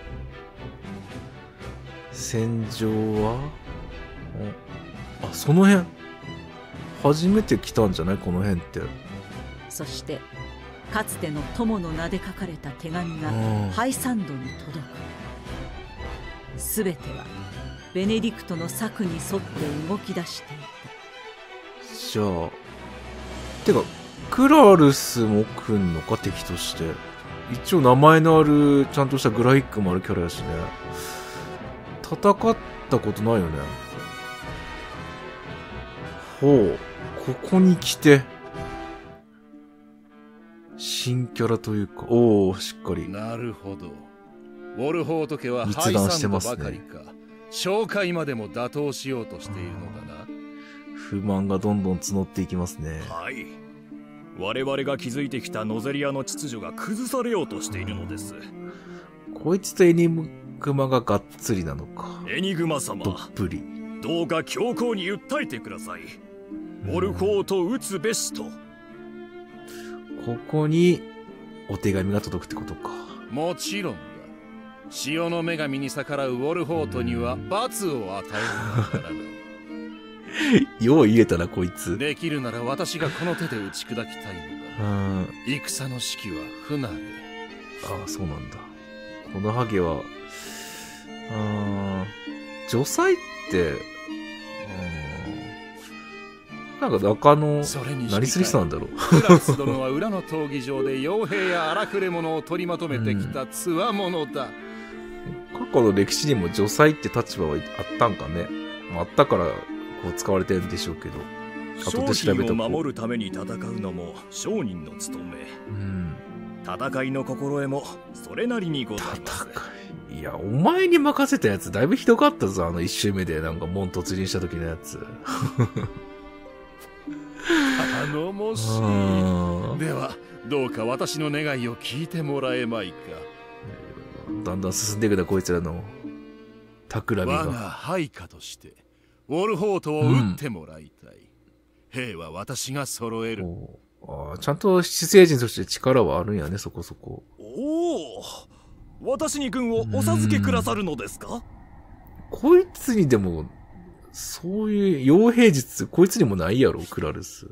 戦場はあ、その辺初めて来たんじゃない？この辺って。 そしてかつての友の名で書かれた手紙がハイサンドに届く。すべてはベネディクトの策に沿って動き出していた。 じゃあ、てかクラルスも来んのか、敵として。一応名前のあるちゃんとしたグラフィックもあるキャラやしね。戦ったことないよね。ほう、ここに来て新キャラというか、おお、しっかり。 なるほど。ウォルホート家はハイサンドばかりか、紹介までも打倒しようとしているのだな。 不満がどんどん募っていきますね。 はい。我々が築いてきたノゼリアの秩序が崩されようとしているのです。 こいつとエニグマががっつりなのか。 エニグマ様、 どっぷり。 どうか強硬に訴えてください。ウォルホートを撃つべしと。 ここにお手紙が届くってことか。 もちろんだ。潮の女神に逆らうウォルホートには罰を与えるのだからな。 よう言えたな、こいつ。 できるなら私がこの手で打ち砕きたいのだ。戦の指揮は不慣れ。 ああ、そうなんだ。このハゲは、あ女才って、なんか中野なりすぎそうなんだろう。 クラス殿は裏の闘技場で傭兵や荒くれ者を取りまとめてきたつわものだ。 過去の歴史にも女才って立場はあったんかね。あったからこう使われてるんでしょうけど、後で調商べとこ品を守るために戦うのも商人の務め。 う。うん。 戦いの心得もそれなりにございます。 いや、お前に任せたやつだいぶひどかったぞ、あの一周目でなんか門突入した時のやつ。 頼もしい。ではどうか私の願いを聞いてもらえまいか。 だんだん進んでいくな、こいつらの企みが。 我が配下としてウォルホートを撃ってもらいたい。うん、兵は私が揃える。 ああ、ちゃんと七星人として力はあるんやね、そこそこ。 おお、私に軍をお授けくださるのですか？ こいつにでもそういう傭兵術こいつにもないやろ、クラルス。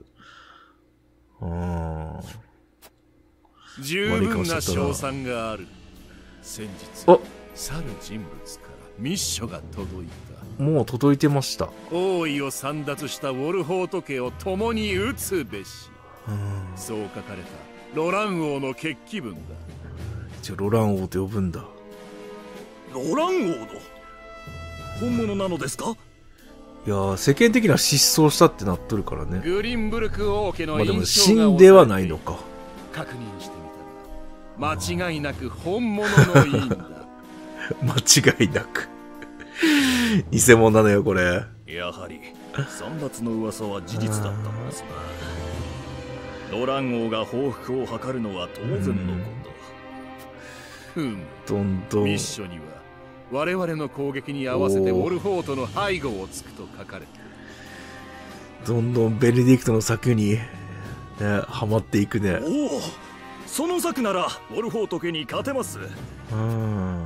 ああ。 十分な賞賛がある。先日去る人物から密書が届いた。 もう届いてました。 王位を簒奪したウォルホート家を共に討つべし。そう書かれたロラン王の決起文だ。 一応ロラン王と呼ぶんだ。 ロラン王の本物なのですか？ いやー、世間的には失踪したってなっとるからね。 グリンブルク王家のまあでも印象が死んではないのか。 確認してみたが間違いなく本物の印だ。 間違いなく偽物なのよ、これ。 やはり簒奪の噂は事実だったのですな。ロラン王が報復を図るのは当然のこと。 ふむ、 どんどん密書には我々の攻撃に合わせてウォルフォートの背後をつくと書かれている。 どんどんベネディクトの策に、ね、はまっていくね。 おお、その策ならウォルフォート家に勝てます。 うん。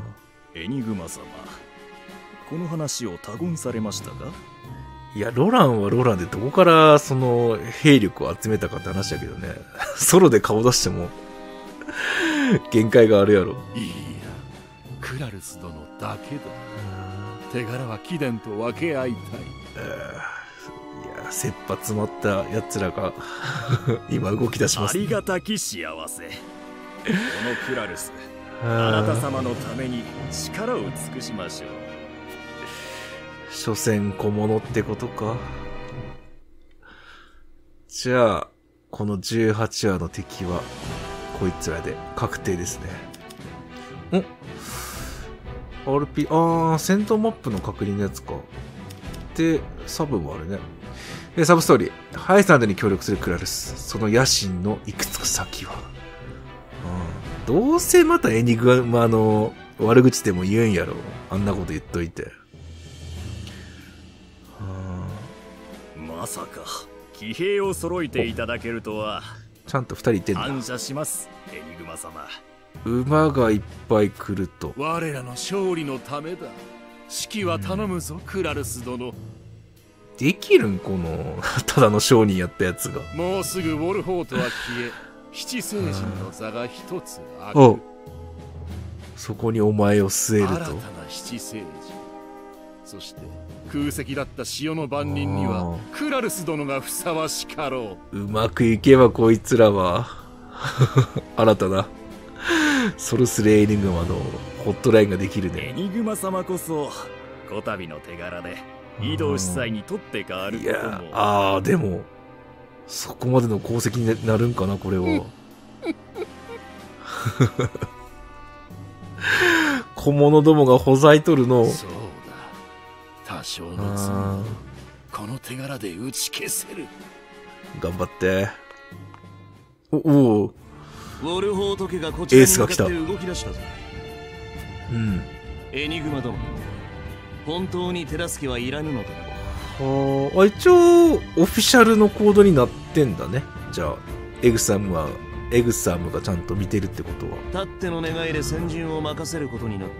エニグマ様、この話を他言されましたか？ いや、ロランはロランでどこからその兵力を集めたかって話だけどね。ソロで顔出しても限界があるやろ。 いや、クラルス殿だけだ。手柄は貴殿と分け合いたい。 いや、切羽詰まった奴らが今動き出します、ね。 ありがたき幸せ。このクラルス、あなた様のために力を尽くしましょう。 所詮小物ってことか。じゃあこのじゅうはちわの敵はこいつらで確定ですね。お アールピー、 あー、戦闘マップの確認のやつか。でサブもあるね。でサブストーリー、ハイスタンドに協力するクラルス、その野心のいくつか先は、うん、どうせまたエニグマの悪口でも言うんやろ、あんなこと言っといて。 まさか騎兵を揃えていただけるとは。 ちゃんと二人いてんだ。 感謝します、エニグマ様。 馬がいっぱい来ると。 我らの勝利のためだ。指揮は頼むぞ、うん、クラルス殿。 できるん、このただの商人やったやつが。 もうすぐウォルホートは消え、七星人の座が一つ空く。 お、そこにお前を据えると。 新たな七星人、そして空席だった潮の番人にはクラルス殿がふさわしかろう。うまくいけばこいつらは新たなソルスレイエニグマのホットラインができるね。 エニグマ様こそこたびの手柄で移動司祭に取って変わることも。いや、 ああ、でもそこまでの功績になるんかな、これは。小物どもがほざいとるの。 そうだ、多少の罪をこの手柄で打ち消せる。 頑張って。おお、 ウォルホート家がこちらに向かって動き出したぞ。 うん。 エニグマ殿、本当に手助けはいらぬのだ。 はあ、一応オフィシャルのコードになってんだね。じゃあエグサムはエグサムがちゃんと見てるってことは。 たっての願いで先陣を任せることになった。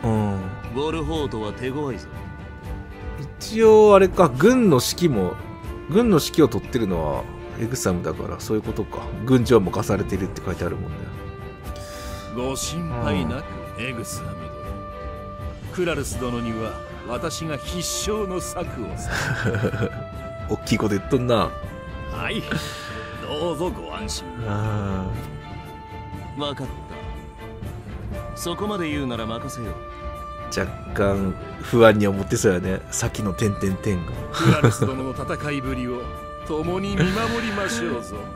うん。 ウォルホートは手強いぞ。 一応あれか、軍の指揮も軍の指揮を取ってるのはエグサムだから、そういうことか。軍事を任されてるって書いてあるもんね。 ご心配なく、エグサム殿。クラルス殿には私が必勝の策をさ。 大きいこと言っとんな。 はい、どうぞご安心。 ああ、分かった。そこまで言うなら任せよう。 若干不安に思ってそうやね。先の点々点が。 クラルス殿の戦いぶりを共に見守りましょうぞ。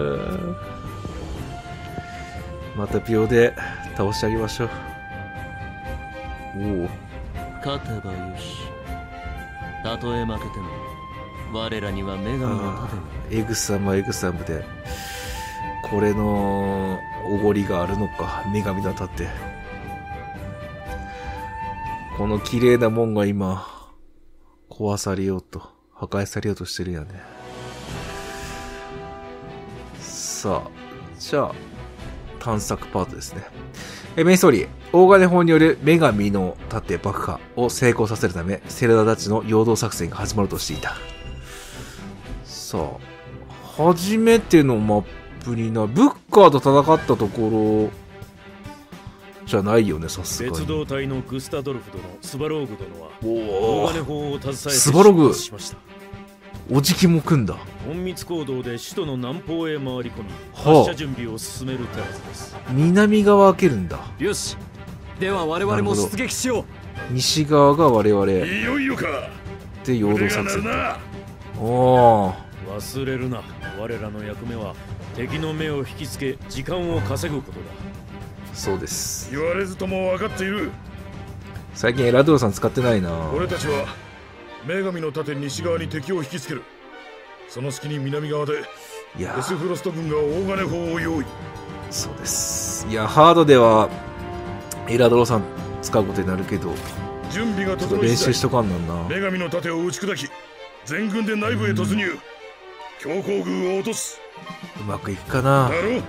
また秒で倒してあげましょう。おお。 勝てばよし。たとえ負けても我らには女神の盾が。 エグサムはエグサムでこれのおごりがあるのか。女神の盾。この綺麗な門が今壊されようと破壊されようとしてるよね。さあ、じゃあ探索パートですね。えメインストーリー、大金法による女神の盾爆破を成功させるためセルダたちの陽動作戦が始まるとしていた。さあ、初めてのマップになる。ブッカーと戦ったところじゃないよね、さすがに。 別動隊のグスタドルフ殿、スバローグ殿は大金法を携えてスバログしました。 おじきも組んだ。 隠密行動で首都の南方へ回り込み、 はあ、 発射準備を進める手はずです。 南側開けるんだ。 よし、では我々も出撃しよう。 西側が我々。 いよいよか。 で、陽動作戦。おお。 忘れるな。我らの役目は敵の目を引きつけ時間を稼ぐことだ。 そうです。 言われずとも分かっている。 最近エラドロさん使ってないな。 俺たちは女神の盾西側に敵を引きつける。その隙に南側でいやエスフロスト軍が大金砲を用意。 そうです。いや、ハードではエラドロさん使うことになるけど、 準備が整い練習しとかんなんな。 女神の盾を打ち砕き全軍で内部へ突入、うん、強行軍を落とす。 うまくいくかな。 だろう。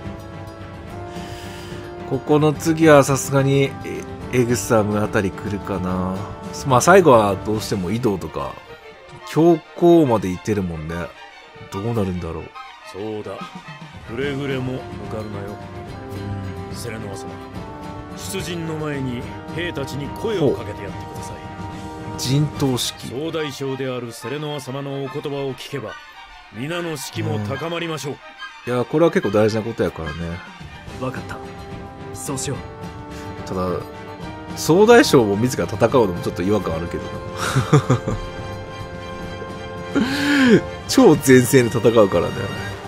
ここの次はさすがにエグサムあたり来るかな。まあ最後はどうしても移動とか強行まで行ってるもんね。どうなるんだろう。 そうだ、くれぐれも抜かるなよ。セレノア様、出陣の前に兵たちに声をかけてやってください。 陣頭式。 総大将であるセレノア様のお言葉を聞けば皆の士気も高まりましょう。 いや、これは結構大事なことやからね。 分かった、そうしよう。 ただ総大将も自ら戦うのもちょっと違和感あるけどな超前線で戦うからね。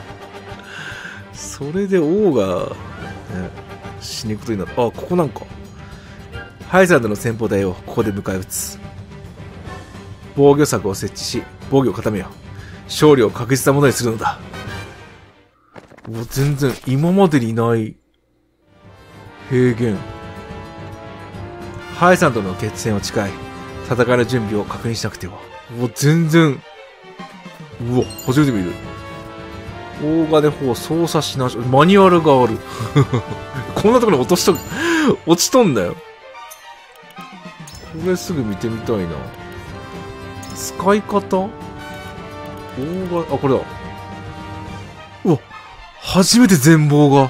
それで王が、ね、死ぬことになる。あ、ここなんかハイザードの先方隊をここで迎え撃つ。防御策を設置し防御を固めよう。勝利を確実なものにするのだ。もう全然今までにない平原。ハイさんとの決戦を誓い、戦いの準備を確認しなくては。もう全然、うわ、初めて見る。大金砲操作しなし、マニュアルがある。こんなところに落としと、落ちとんだよ。これすぐ見てみたいな。使い方？大金、あ、これだ。うわ、初めて全貌が。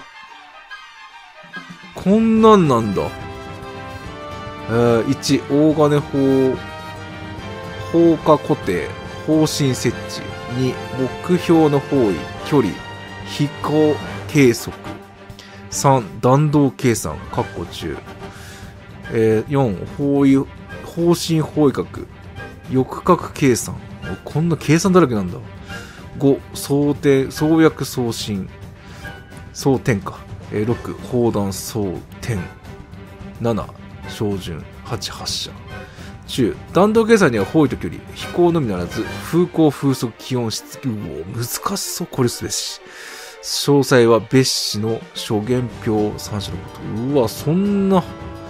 こんなんなんだ。えー、いち、大金砲、砲火固定、方針設置。に、目標の方位、距離、飛行計測。さん、弾道計算、括弧中。えー、よん、方位、方針方位角、翼角計算。こんな計算だらけなんだ。ご、装填、装薬送信、装填か。えー、ろく、砲弾装填。なな、照準。はち、発射。じゅう、弾道計算には方位と距離、飛行のみならず、風向、風速、気温、湿度、難しそう、これすべし。詳細は別紙の諸元表参照のこと。うわ、そんな。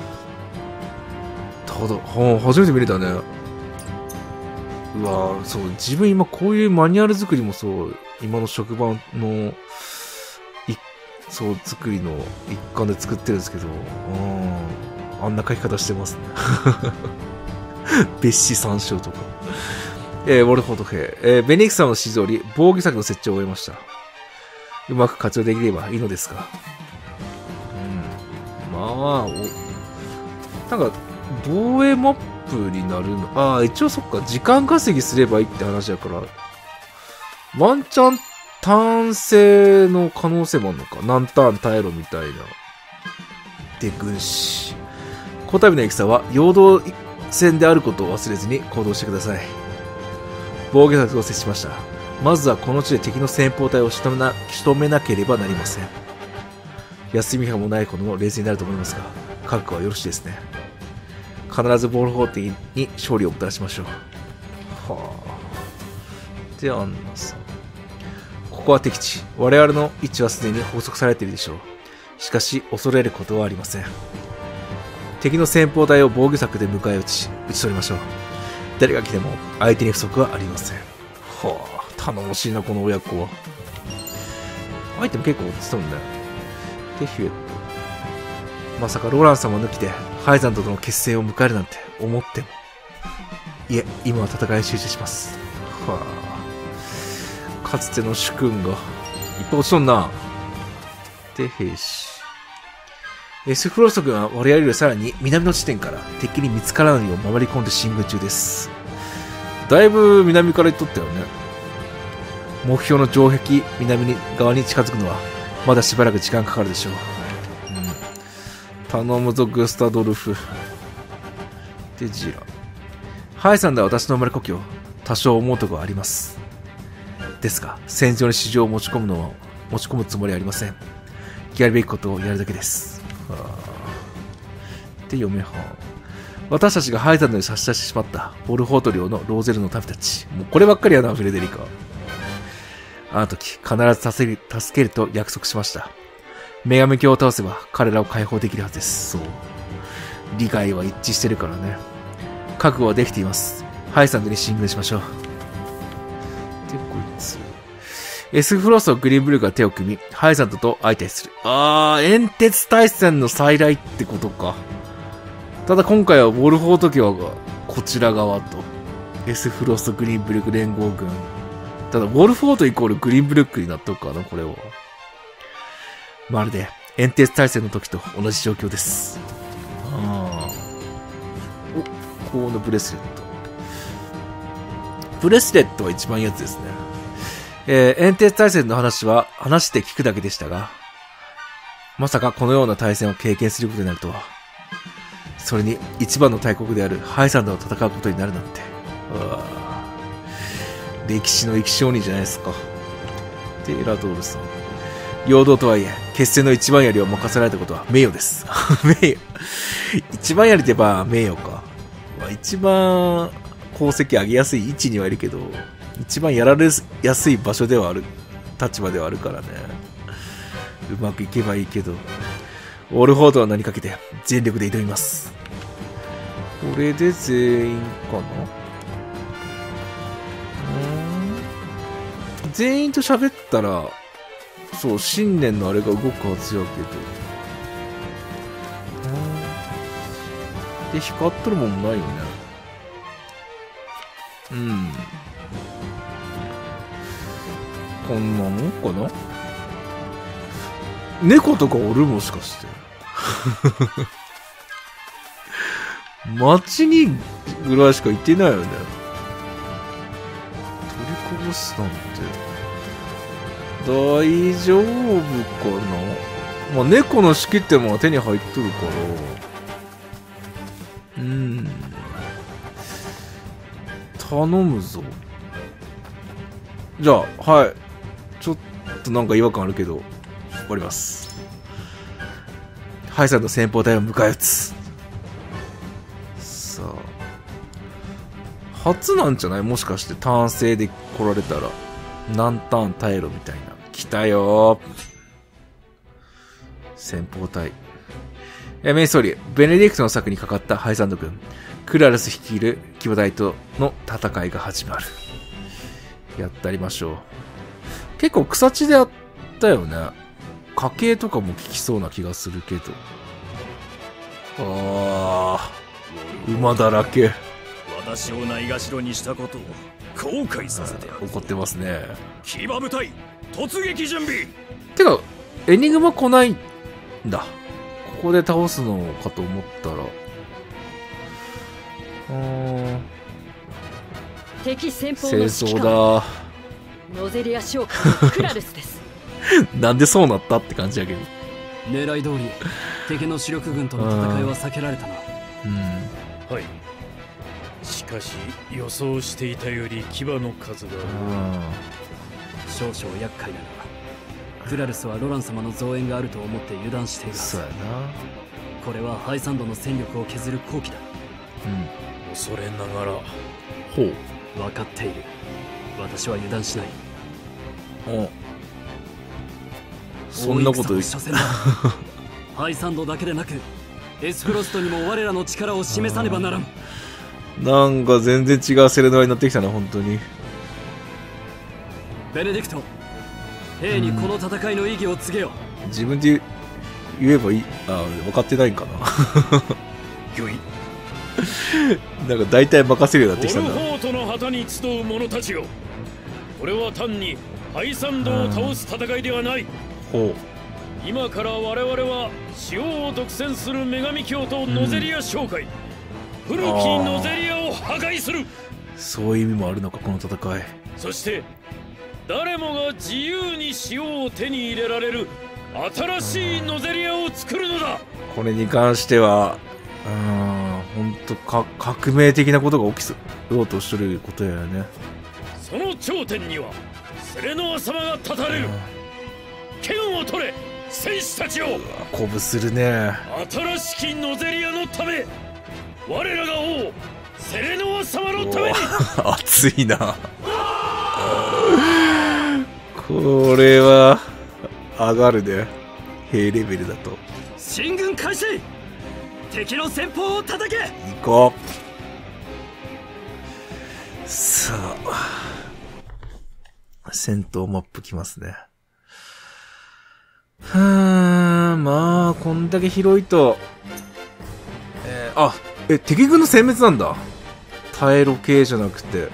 ただ、はあ、初めて見れたね。うわ、そう、自分今こういうマニュアル作りもそう、今の職場の、い、そう、作りの一環で作ってるんですけど、あ, あんな書き方してますね。別紙参照とか。えー、ウォルフォート兵、えー、ベニックさんの指示通り、防御策の設置を終えました。うまく活用できればいいのですが。うん。まあ、お、なんか、防衛マップになるの。ああ、一応そっか、時間稼ぎすればいいって話だから、ワンチャン単性の可能性もあるのか。何ターン耐えろみたいな。で、軍師。 こたびの戦は陽動戦であることを忘れずに行動してください。防御策を設置しました。まずはこの地で敵の先鋒隊を仕留めな、仕留めなければなりません。休みがもないほどの冷静になると思いますが、覚悟はよろしいですね。必ずボール法廷に勝利をもたらしましょう。はあ。で、アンナさん。ここは敵地。我々の位置はすでに捕捉されているでしょう。しかし、恐れることはありません。敵の先鋒隊を防御策で迎え撃ち、撃ち取りましょう。誰が来ても相手に不足はありません。はあ、頼もしいな、この親子は。アイテム結構落ちとるんだよ。で、ヒュエット。まさかローラン様抜きでハイザンドとの決戦を迎えるなんて思っても。いえ、今は戦いに集中します。はあ。かつての主君がいっぱい落ちとんな。で、兵士。エスフロスト軍は我々よりさらに南の地点から敵に見つからないよう回り込んで進軍中です。だいぶ南から行っとったよね。目標の城壁南側に近づくのはまだしばらく時間かかるでしょう。うん、頼むぞグスタドルフ。で、ジーラ。ハイさんでは私の生まれ故郷、多少思うところはあります。ですが、戦場に市場を持ち込むのは持ち込むつもりはありません。やるべきことをやるだけです。で、嫁はん。私たちがハイザンドに差し出してしまったボルフォート領のローゼルの民たち。もうこればっかりやな、フレデリカ。あの時、必ず助ける、助けると約束しました。女神教を倒せば彼らを解放できるはずです。そう。理解は一致してるからね。覚悟はできています。ハイザンドに進軍しましょう。で、こいつ。エスフロスト・グリーンブルーが手を組み、ハイザンドと相対する。あー、煙鉄大戦の再来ってことか。ただ今回はウォルフォート教がこちら側と、エスフロスト・グリーンブルク連合軍。ただウォルフォートイコールグリーンブルックになっとくかな、これは。まるで煙鉄大戦の時と同じ状況です。ああ。お、このブレスレット。ブレスレットは一番いいやつですね。えー、煙鉄大戦の話は話して聞くだけでしたが、まさかこのような対戦を経験することになるとは。それに一番の大国であるハイサンドと戦うことになるなんて。歴史の生き証人じゃないですか。で、エラドールさん。陽動とはいえ、決戦の一番槍を任せられたことは名誉です。名誉。一番槍って言えば名誉か。まあ、一番功績上げやすい位置にはいるけど、一番やられやすい場所ではある、立場ではあるからね。うまくいけばいいけど、オールフォードは何かけて全力で挑みます。これで全員かな？全員と喋ったら、そう、新年のあれが動くはずやけど。で、光っとるもんもないよね。うん。こんなもんかな？猫とかおる？もしかして。街にぐらいしか行ってないよね。取りこぼすなんて。大丈夫かな？まあ、猫の式ってものは手に入っとるから。うん。頼むぞ。じゃあ、はい。ちょっとなんか違和感あるけど、終わります。ハイさんの先鋒隊を迎え撃つ。さあ。初なんじゃない？もしかして単性で来られたら。何ターン耐えろみたいな。来たよー。先鋒隊。え、メインストーリー。ベネディクトの策にかかったハイザンド軍。クラルス率いる騎馬隊との戦いが始まる。やってやりましょう。結構草地でやったよね。家系とかも効きそうな気がするけど。あー、馬だらけ。 私をないがしろにしたことを後悔させてやる。 怒ってますね。 騎馬部隊突撃準備。 てかエニグマ来ないんだ。ここで倒すのかと思ったら。うーん。 敵先鋒の指揮官だ。 ノゼリア将官クラルスです。 なんでそうなったって感じやけど。 狙い通り敵の主力軍との戦いは避けられたな。 うん、 はい。しかし予想していたより牙の数が少々厄介だが、クラルスはロラン様の増援があると思って油断している。 そうやな。 これはハイサンドの戦力を削る好機だ。 うん、恐れながら。 ほう、 分かっている。私は油断しない。 お、そんなこと言う。 ハイサンドだけでなくエスフロストにも我らの力を示さねばならん。 なんか全然違うセレナーになってきたな、本当に。 ベネディクト、兵にこの戦いの意義を告げよう。自分で言えばいい。あ、分かってないんかな。 よい。 なんか大体任せるようになってきたんだ。 オルフォートの旗に集う者たちよ、これは単にハイサンドを倒す戦いではない。 ほう。 今から我々はシオを独占する女神教とノゼリア商会、うん、古きノゼリアを破壊する。 そういう意味もあるのか、この戦い。 そして誰もが自由に塩を手に入れられる新しいノゼリアを作るのだ。 これに関しては本当か革命的なことが起きようとしてることやね。 その頂点にはセレノア様が立たれる。剣を取れ戦士たちを。 鼓舞するね。 新しきノゼリアのため、我らが王セレノア様のために。 熱いな。これは上がるね、兵レベルだと。 進軍開始。敵の先鋒を叩け。 行こう。さあ、戦闘マップきますね。はー、まあこんだけ広いと、えー、あえ敵軍の殲滅なんだ。耐えろ系じゃなくて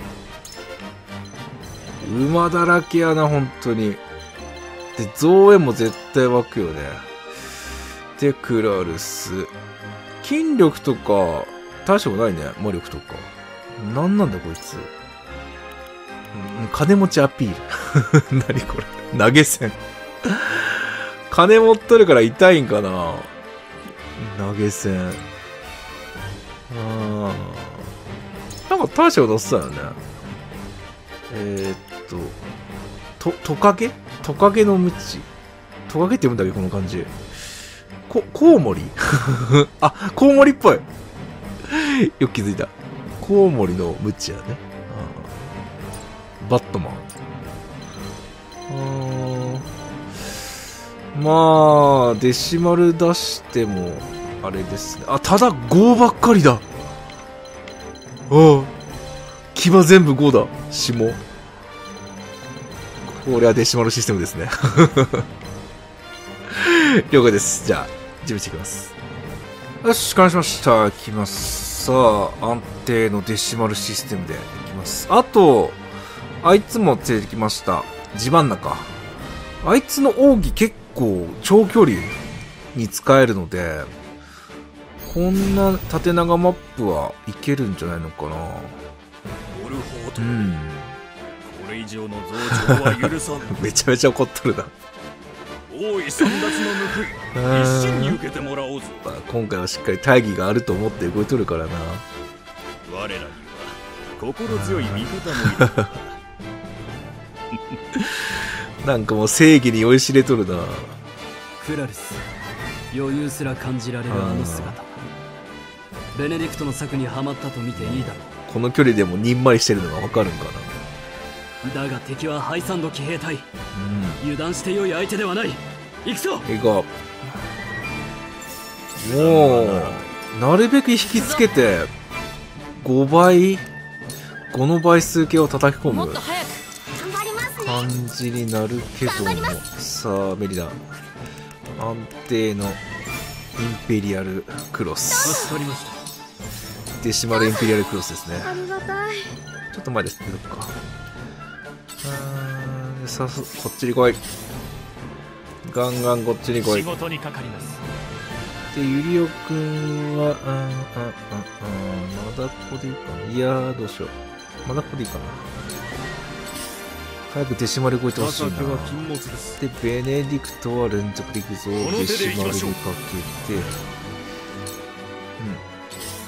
馬だらけやな、本当に。で増援も絶対湧くよね。でクラルス、筋力とか大したことないね。魔力とかなんなんだこいつ。金持ちアピール。何これ、投げ銭。金持っとるから痛いんかな、投げ銭。あー、なんか大したことしたよね。えー、っととトカゲトカゲのムチ、トカゲって読むんだけどこの感じ。こコウモリ。あ、コウモリっぽい。よく気づいた。コウモリのムチやね。バットマン。あまあデシマル出してもあれですね。あ、ただごばっかりだ。ああ、牙全部ごだ。霜。これはデシマルシステムですね。了解です。じゃあ準備していきます。よし、完了しました。いきます。さあ、安定のデシマルシステムでいきます。あとあいつも連れてきました。地盤中。あいつの奥義結構長距離に使えるので、こんな縦長マップはいけるんじゃないのかな。 オルフォート、 うん、 これ以上の増長は許さん。 めちゃめちゃ怒っとるな。 大い簒奪の報い、一心に受けてもらおうぞ。 今回はしっかり大義があると思って動いとるからな。 我らには心強い味方もいる。 なんかもう正義に酔いしれとるな。 クラルス、余裕すら感じられるあの姿。ベネディクトの策にはまったと見ていいだろう。 この距離でもにんまりしてるのがわかるんかな。 だが敵はハイサンド騎兵隊、うん、油断して良い相手ではない。行くぞ。 行こう。もうなるべく引きつけてごばいごの倍数計を叩き込む感じになるけども、さあメリダ安定のインペリアルクロス、デシマルインペリアルクロスですね。ちょっと前ですね。どっかあさあこっちに来い。ガンガンこっちに来い。 仕事にかかります。 でゆりおくんはああああまだここでいいかな。いやーどうしよう、まだここでいいかな。早くデシマル動いてほしいな。でベネディクトは連続でいくぞ。デシマルにかけて、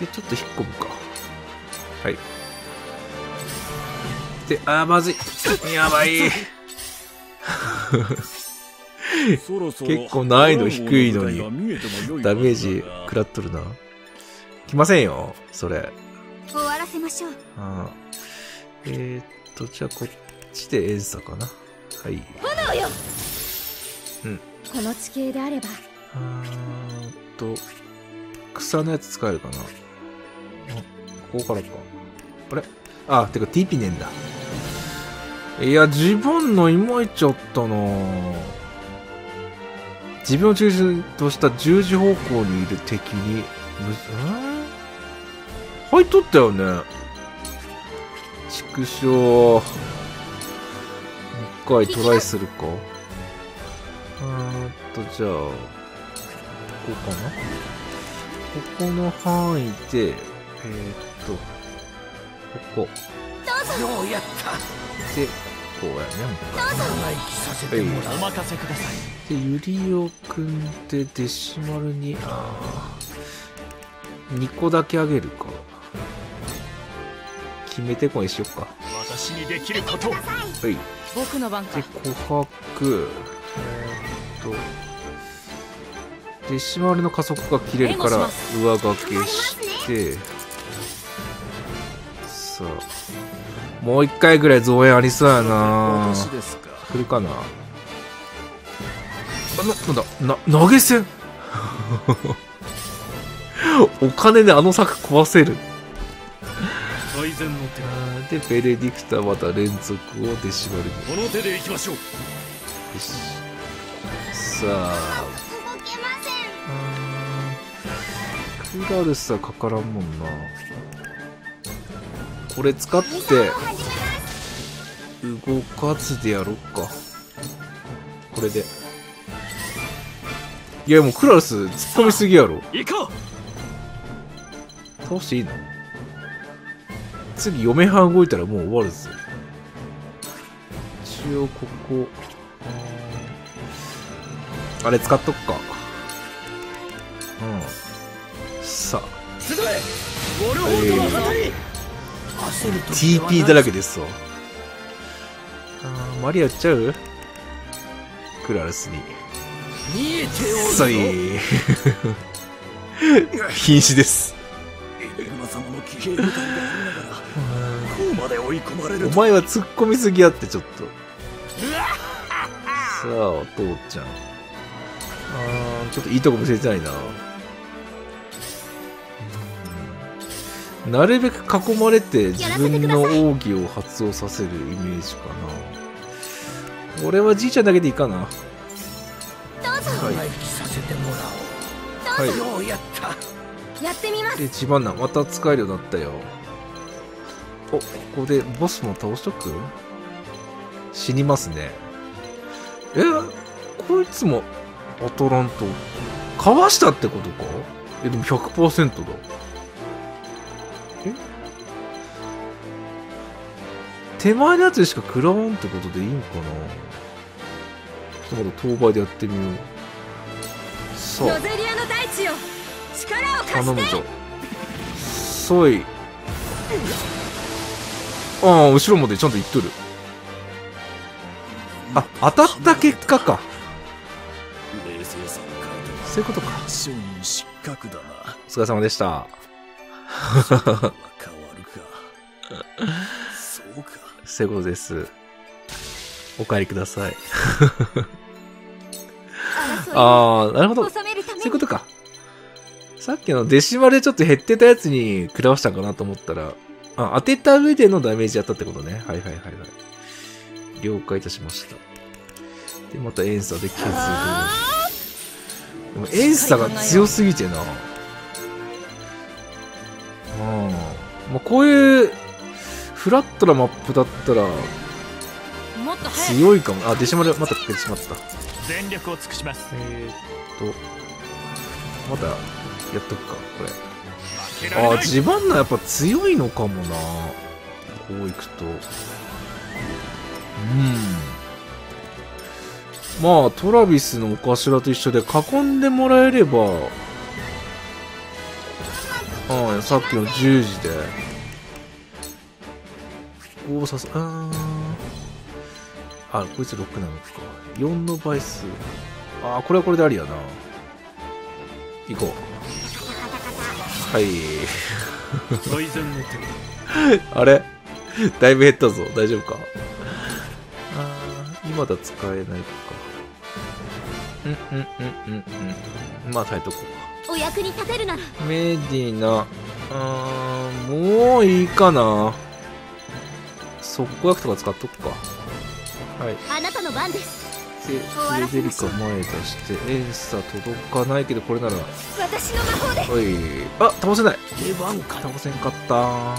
で、ちょっと引っ込むか。はい。で、あー、まずい。やばい。結構難易度低いのに、ダメージ食らっとるな。来ませんよ、それ。 終わらせましょう。 あーえー、っと、じゃあこっちでエンサかな。はい。 炎よ。 うん。 この地形であれば。 あーっと、草のやつ使えるかな。あ、ここからか。あれあ、てか ティーピー ねんだ。いや、自分のいまいちゃったなぁ。自分を中心とした十字方向にいる敵に、むず、ん入っとったよね。畜生。もう一回トライするか。うーんと、じゃあ、ここかな。ここの範囲で、えー、っと、ここ。 ようやった。 で、こうやね。 長生きさせてもらう。お任せください。 で、ゆりおくんでデシマルに、あー、にこだけあげるか。決めてこいしよっか。 私にできること。 はい。 僕の番か。 で、琥珀、えー、っと、デシマルの加速が切れるから上掛けして、さあ、もう一回ぐらい増援ありそうやな。来るかな。あ、な、なんだ、な、投げ銭お金であの柵壊せる。 最善の手で、ベネディクターまた連続をデシマルに。 この手でいきましょう。よし。さあ、クラルスはかからんもんな。これ使って動かずでやろっか。これで。いや、もうクラルス突っ込みすぎやろ。倒していいの？次嫁はん動いたらもう終わるぞ。一応ここ、あれ使っとくか。うん。さあ。えー、ティーピー だらけですわ。あー、マリアやっちゃう？クラルスに。さい。瀕死です。お前は突っ込みすぎやってちょっと。さあ、お父ちゃん。あー、ちょっといいとこ見せたいな。なるべく囲まれて自分の奥義を発動させるイメージかな。俺はじいちゃんだけでいいかな。はい。はい。 ようやった。やってみます。 で、ジバンナまた使えるようになったよ。お、ここでボスも倒しとく？死にますね。え、こいつも当たらんと。かわしたってことか？え、でも ひゃくパーセント だ。え？手前のやつでしか食らわんってことでいいんかな？ちょっとまだ当倍でやってみよう。さあ。 ロゼリアの大地よ、力を貸して。 頼むぞ。そい。ああ、後ろまでちゃんと行っとる。あ、当たった結果か。そういうことか。 証人失格だな。 お疲れ様でした。 変わるか。そうか。 そういうことです。お帰りください。ああ、なるほど。そういうことか。さっきのデシマルでちょっと減ってたやつに食らわしたんかなと思ったら、あ、当てた上でのダメージやったってことね。はいはいはいはい。了解いたしました。で、またエンサで削る。でもエンサが強すぎてな。うん。まあ、こういうフラットなマップだったら強いかも。あ、デシマルまたかけてしまった。 全力を尽くします。 えーっと、まだやっとくか、これ。あー、ジバンナやっぱ強いのかもな。こういくと。うん。まあ、トラビスのお頭と一緒で囲んでもらえれば、 ああ、さっきのじゅうじで。こうさす、あー。あ、こいつろくなのか。よんの倍数。ああ、これはこれでありやな。行こう。はい。 最善の手。 あれだいぶ減ったぞ。大丈夫か。あー、今だ使えないか。うんうんうんうんうん。まあ耐えとこうか。 お役に立てるなら。 メディナ。あー、もういいかな。速攻薬とか使っとくか。はい。 あなたの番です。 で、フレデリカ前出して、エーサ届かないけど、これなら。 私の魔法で。 おい。あ、倒せない。 出番か。 倒せんかったー。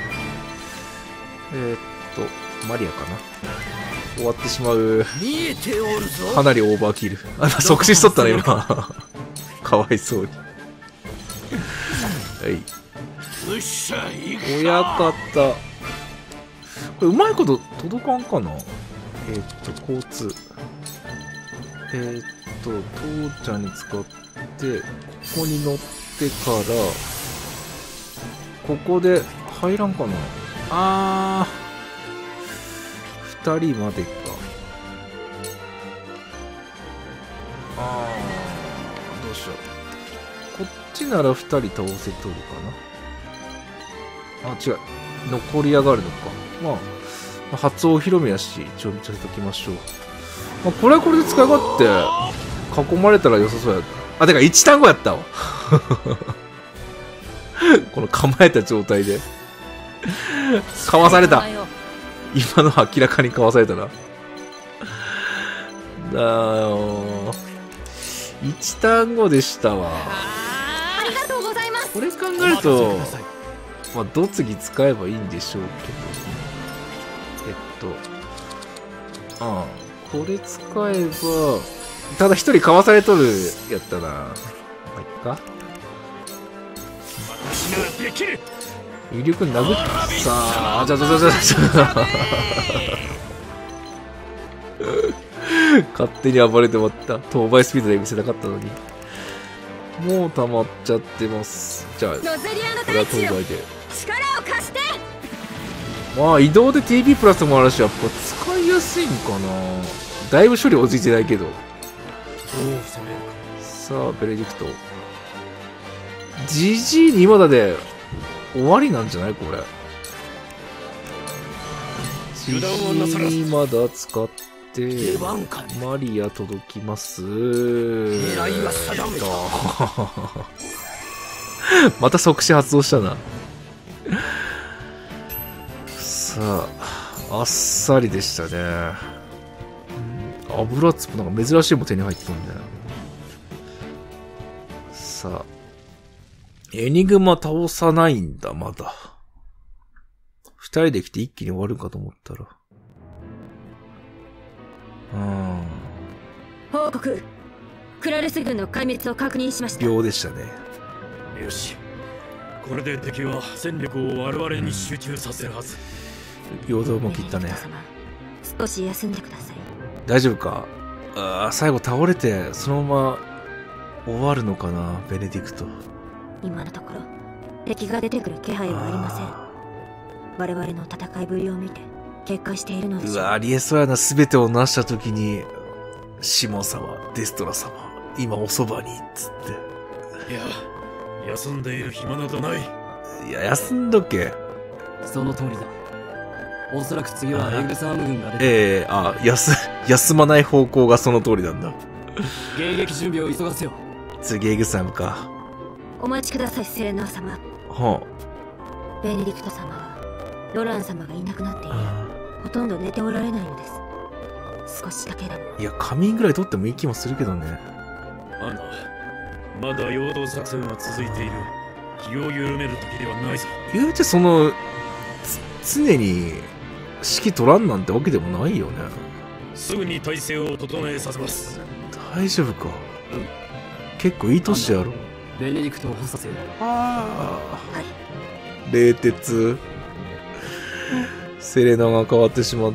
えー、っと、マリアかな。終わってしまう。 見えておるぞ。 かなりオーバーキル。あ、即死しとったね、今。かわいそうに。はい。 よっしゃ、いく親方。これ、うまいこと届かんかな。えー、っと、交通。えー、っと、父ちゃんに使って、ここに乗ってから、ここで入らんかな。あー、二人までか。あー、どうしよう。こっちなら二人倒せとるかな。あ、違う。残り上がるのか。まあ、発音広めやし、一応見させておきましょう。まあ、これはこれで使い勝手、囲まれたら良さそうや。あ、てか一単語やったわ。この構えた状態で。かわされた。今の明らかにかわされたな。だよ。一単語でしたわ。 ありがとうございます。 これ考えると、まあ、ど次使えばいいんでしょうけど。えっと、ああ、これ使えば、ただ一人かわされとるやったな。まあ、いっか。 私ならできる。 威力殴っさあ、じゃじゃじゃじゃじゃ。勝手に暴れて終わった。当倍スピードで見せたかったのに。もう溜まっちゃってます。じゃあ、これは当倍で。 力を貸して。 まあ、移動で ティーピー プラスもあるし、やっぱ使いやすいんかな。だいぶ処理追いついてないけど。さあ、ベネディクト。ジジイに今だで終わりなんじゃないこれ。ジジイまだ使って、マリア届きます。また即死発動したな。さあ、あっさりでしたね。油粒なんか珍しいも手に入ってたんだよ。さあ。エニグマ倒さないんだ、まだ。二人で来て一気に終わるかと思ったら。うん。 報告。クラレス軍の壊滅を確認しました。 秒でしたね。 よし。これで敵は戦力を我々に集中させるはず。 平等も切ったね。 少し休んでください。 大丈夫か。ああ、最後倒れて、そのまま終わるのかな、ベネディクト。 今のところ、敵が出てくる気配はありません。我々の戦いぶりを見て、決壊しているのでしょう。 うわ、ありえそうやな、すべてを成したときに、シモ様、デストラ様、今おそばに、つって。 いや、休んでいる暇などない。 いや、休んどけ。 その通りだ。おそらく次はエグサーム軍が出て。 ええー、あ、休、休まない方向がその通りなんだ。 迎撃準備を急がせよ。 次エグサームか。 お待ちください、セレナー様。 はあ、ベネディクト様はロラン様がいなくなっている。ほとんど寝ておられないのです。少しだけでも。 いや、仮眠ぐらい取ってもいい気もするけどね。 アンナ、まだ陽動作戦は続いている。気を緩める時ではないぞ。 言うてその常に指揮取らんなんてわけでもないよね。 すぐに体制を整えさせます。 大丈夫か。結構いい年やろ。 ベネディクトを補佐せよ。 ああ、はい、冷徹セレナが変わってしまった。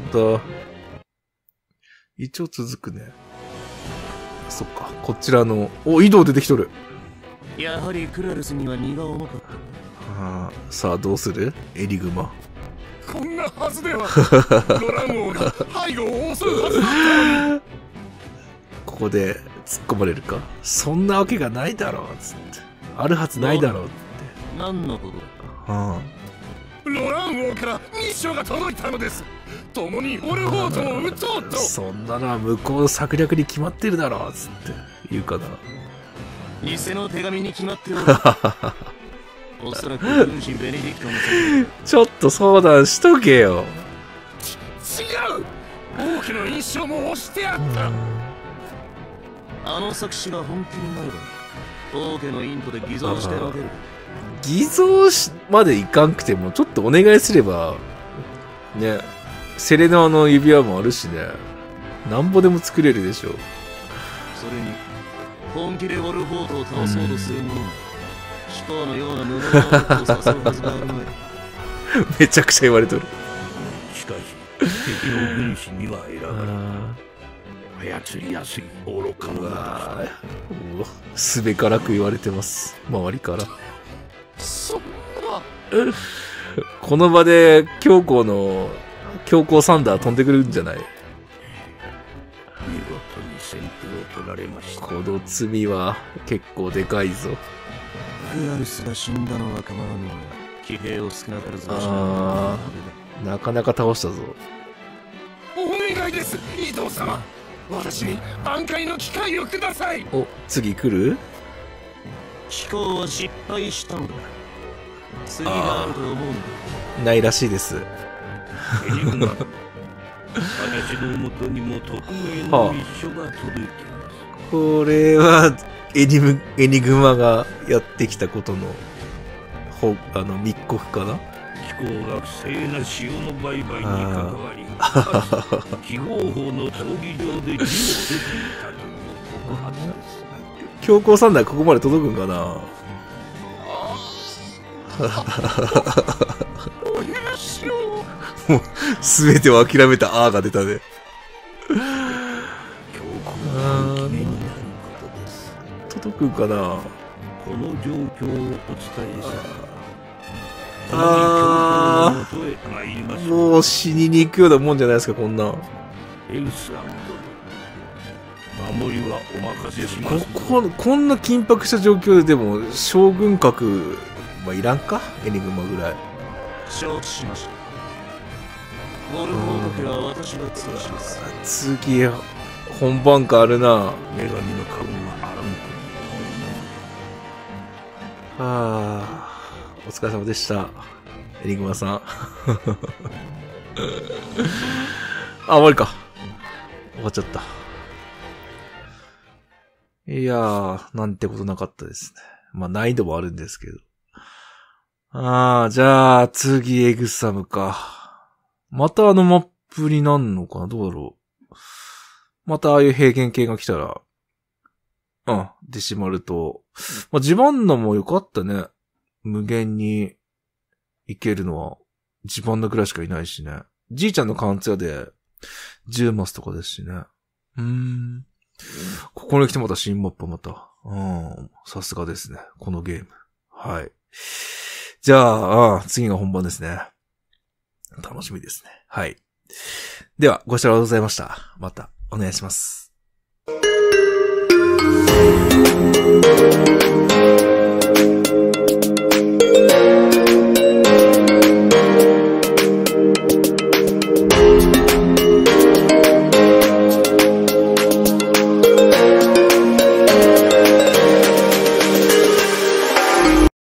一応続くね。そっか、こちらのお移動出てきとる。 やはりクラルスには荷が重かった。 ああ、さあどうするエリグマ。 こんなはずではロラン王が背後を襲うはずだったのに。 ここで突っ込まれるか。そんなわけがないだろうつって。あるはずないだろうって。 何のことだ。 はあ、 ロラン王からミッションが届いたのです。共にオルフォートを撃とうと。 そんなのは向こうの策略に決まってるだろうつって言うかな。 偽の手紙に決まっておる。おそらく軍師ベネディクトのちょっと相談しとけよ。 違う、王家の印象も押してあった。 あの作詞が本気になれば王家のインドで偽造してあげる。 偽造しまでいかんくてもちょっとお願いすればね、セレナの指輪もあるしね、なんぼでも作れるでしょう。 それに本気でウォルフォートを倒そうとする者もシコアのような無能なことを誘うはずがあるまい。 めちゃくちゃ言われとる。 しかし敵の軍師には選ばれ操りやすい愚か者だ。 すべからく言われてます、周りから。 そんなこの場で強行の強行サンダー飛んでくるんじゃない。 見事に先手を取られました。 この罪は結構でかいぞ。 クラルスが死んだのは構わぬが騎兵を少なからずあー、なかなか倒したぞ。 お願いです、伊藤様。私に挽回の機会をください。 お、次来る。 飛行は失敗したのだ。次があると思うのだ。 ないらしいです。 エニグマ、私の元にも特命の密書が届いています。 これはエニムエニグマがやってきたことのほあの密告かな。 飛行が不正な塩の売買に関わり、非合法の闘技場で事を出ていたという告発です。 強行サンダーここまで届くんかな。もう全てを諦めたあーが出たね。届くんかな。 この状況をお伝えさあー、もう死にに行くようなもんじゃないですか、こんな。 エルスアンド守りはお任せします。 こここんな緊迫した状況ででも将軍格はいらんか、エニグマぐらい。 承知しました。ウォルフォート家は私が通します。 次本番感あるな。 女神の株があらんはあ、お疲れ様でした、エニグマさん。あ、終わりか。終わっちゃった。いやー、なんてことなかったですね。まあ難易度もあるんですけど。ああ、じゃあ次エグサムか。またあのマップになんのかな、どうだろう。またああいう平原系が来たら、うん、デシマルと、まあ、ジバンナも良かったね。無限に行けるのはジバンナくらいしかいないしね。じいちゃんの貫通屋でじゅうマスとかですしね。うーん。ここに来てまた新マップまた。うん。さすがですね。このゲーム。はい。じゃあ、あ次が本番ですね。楽しみですね。はい。では、ご視聴ありがとうございました。またお願いします。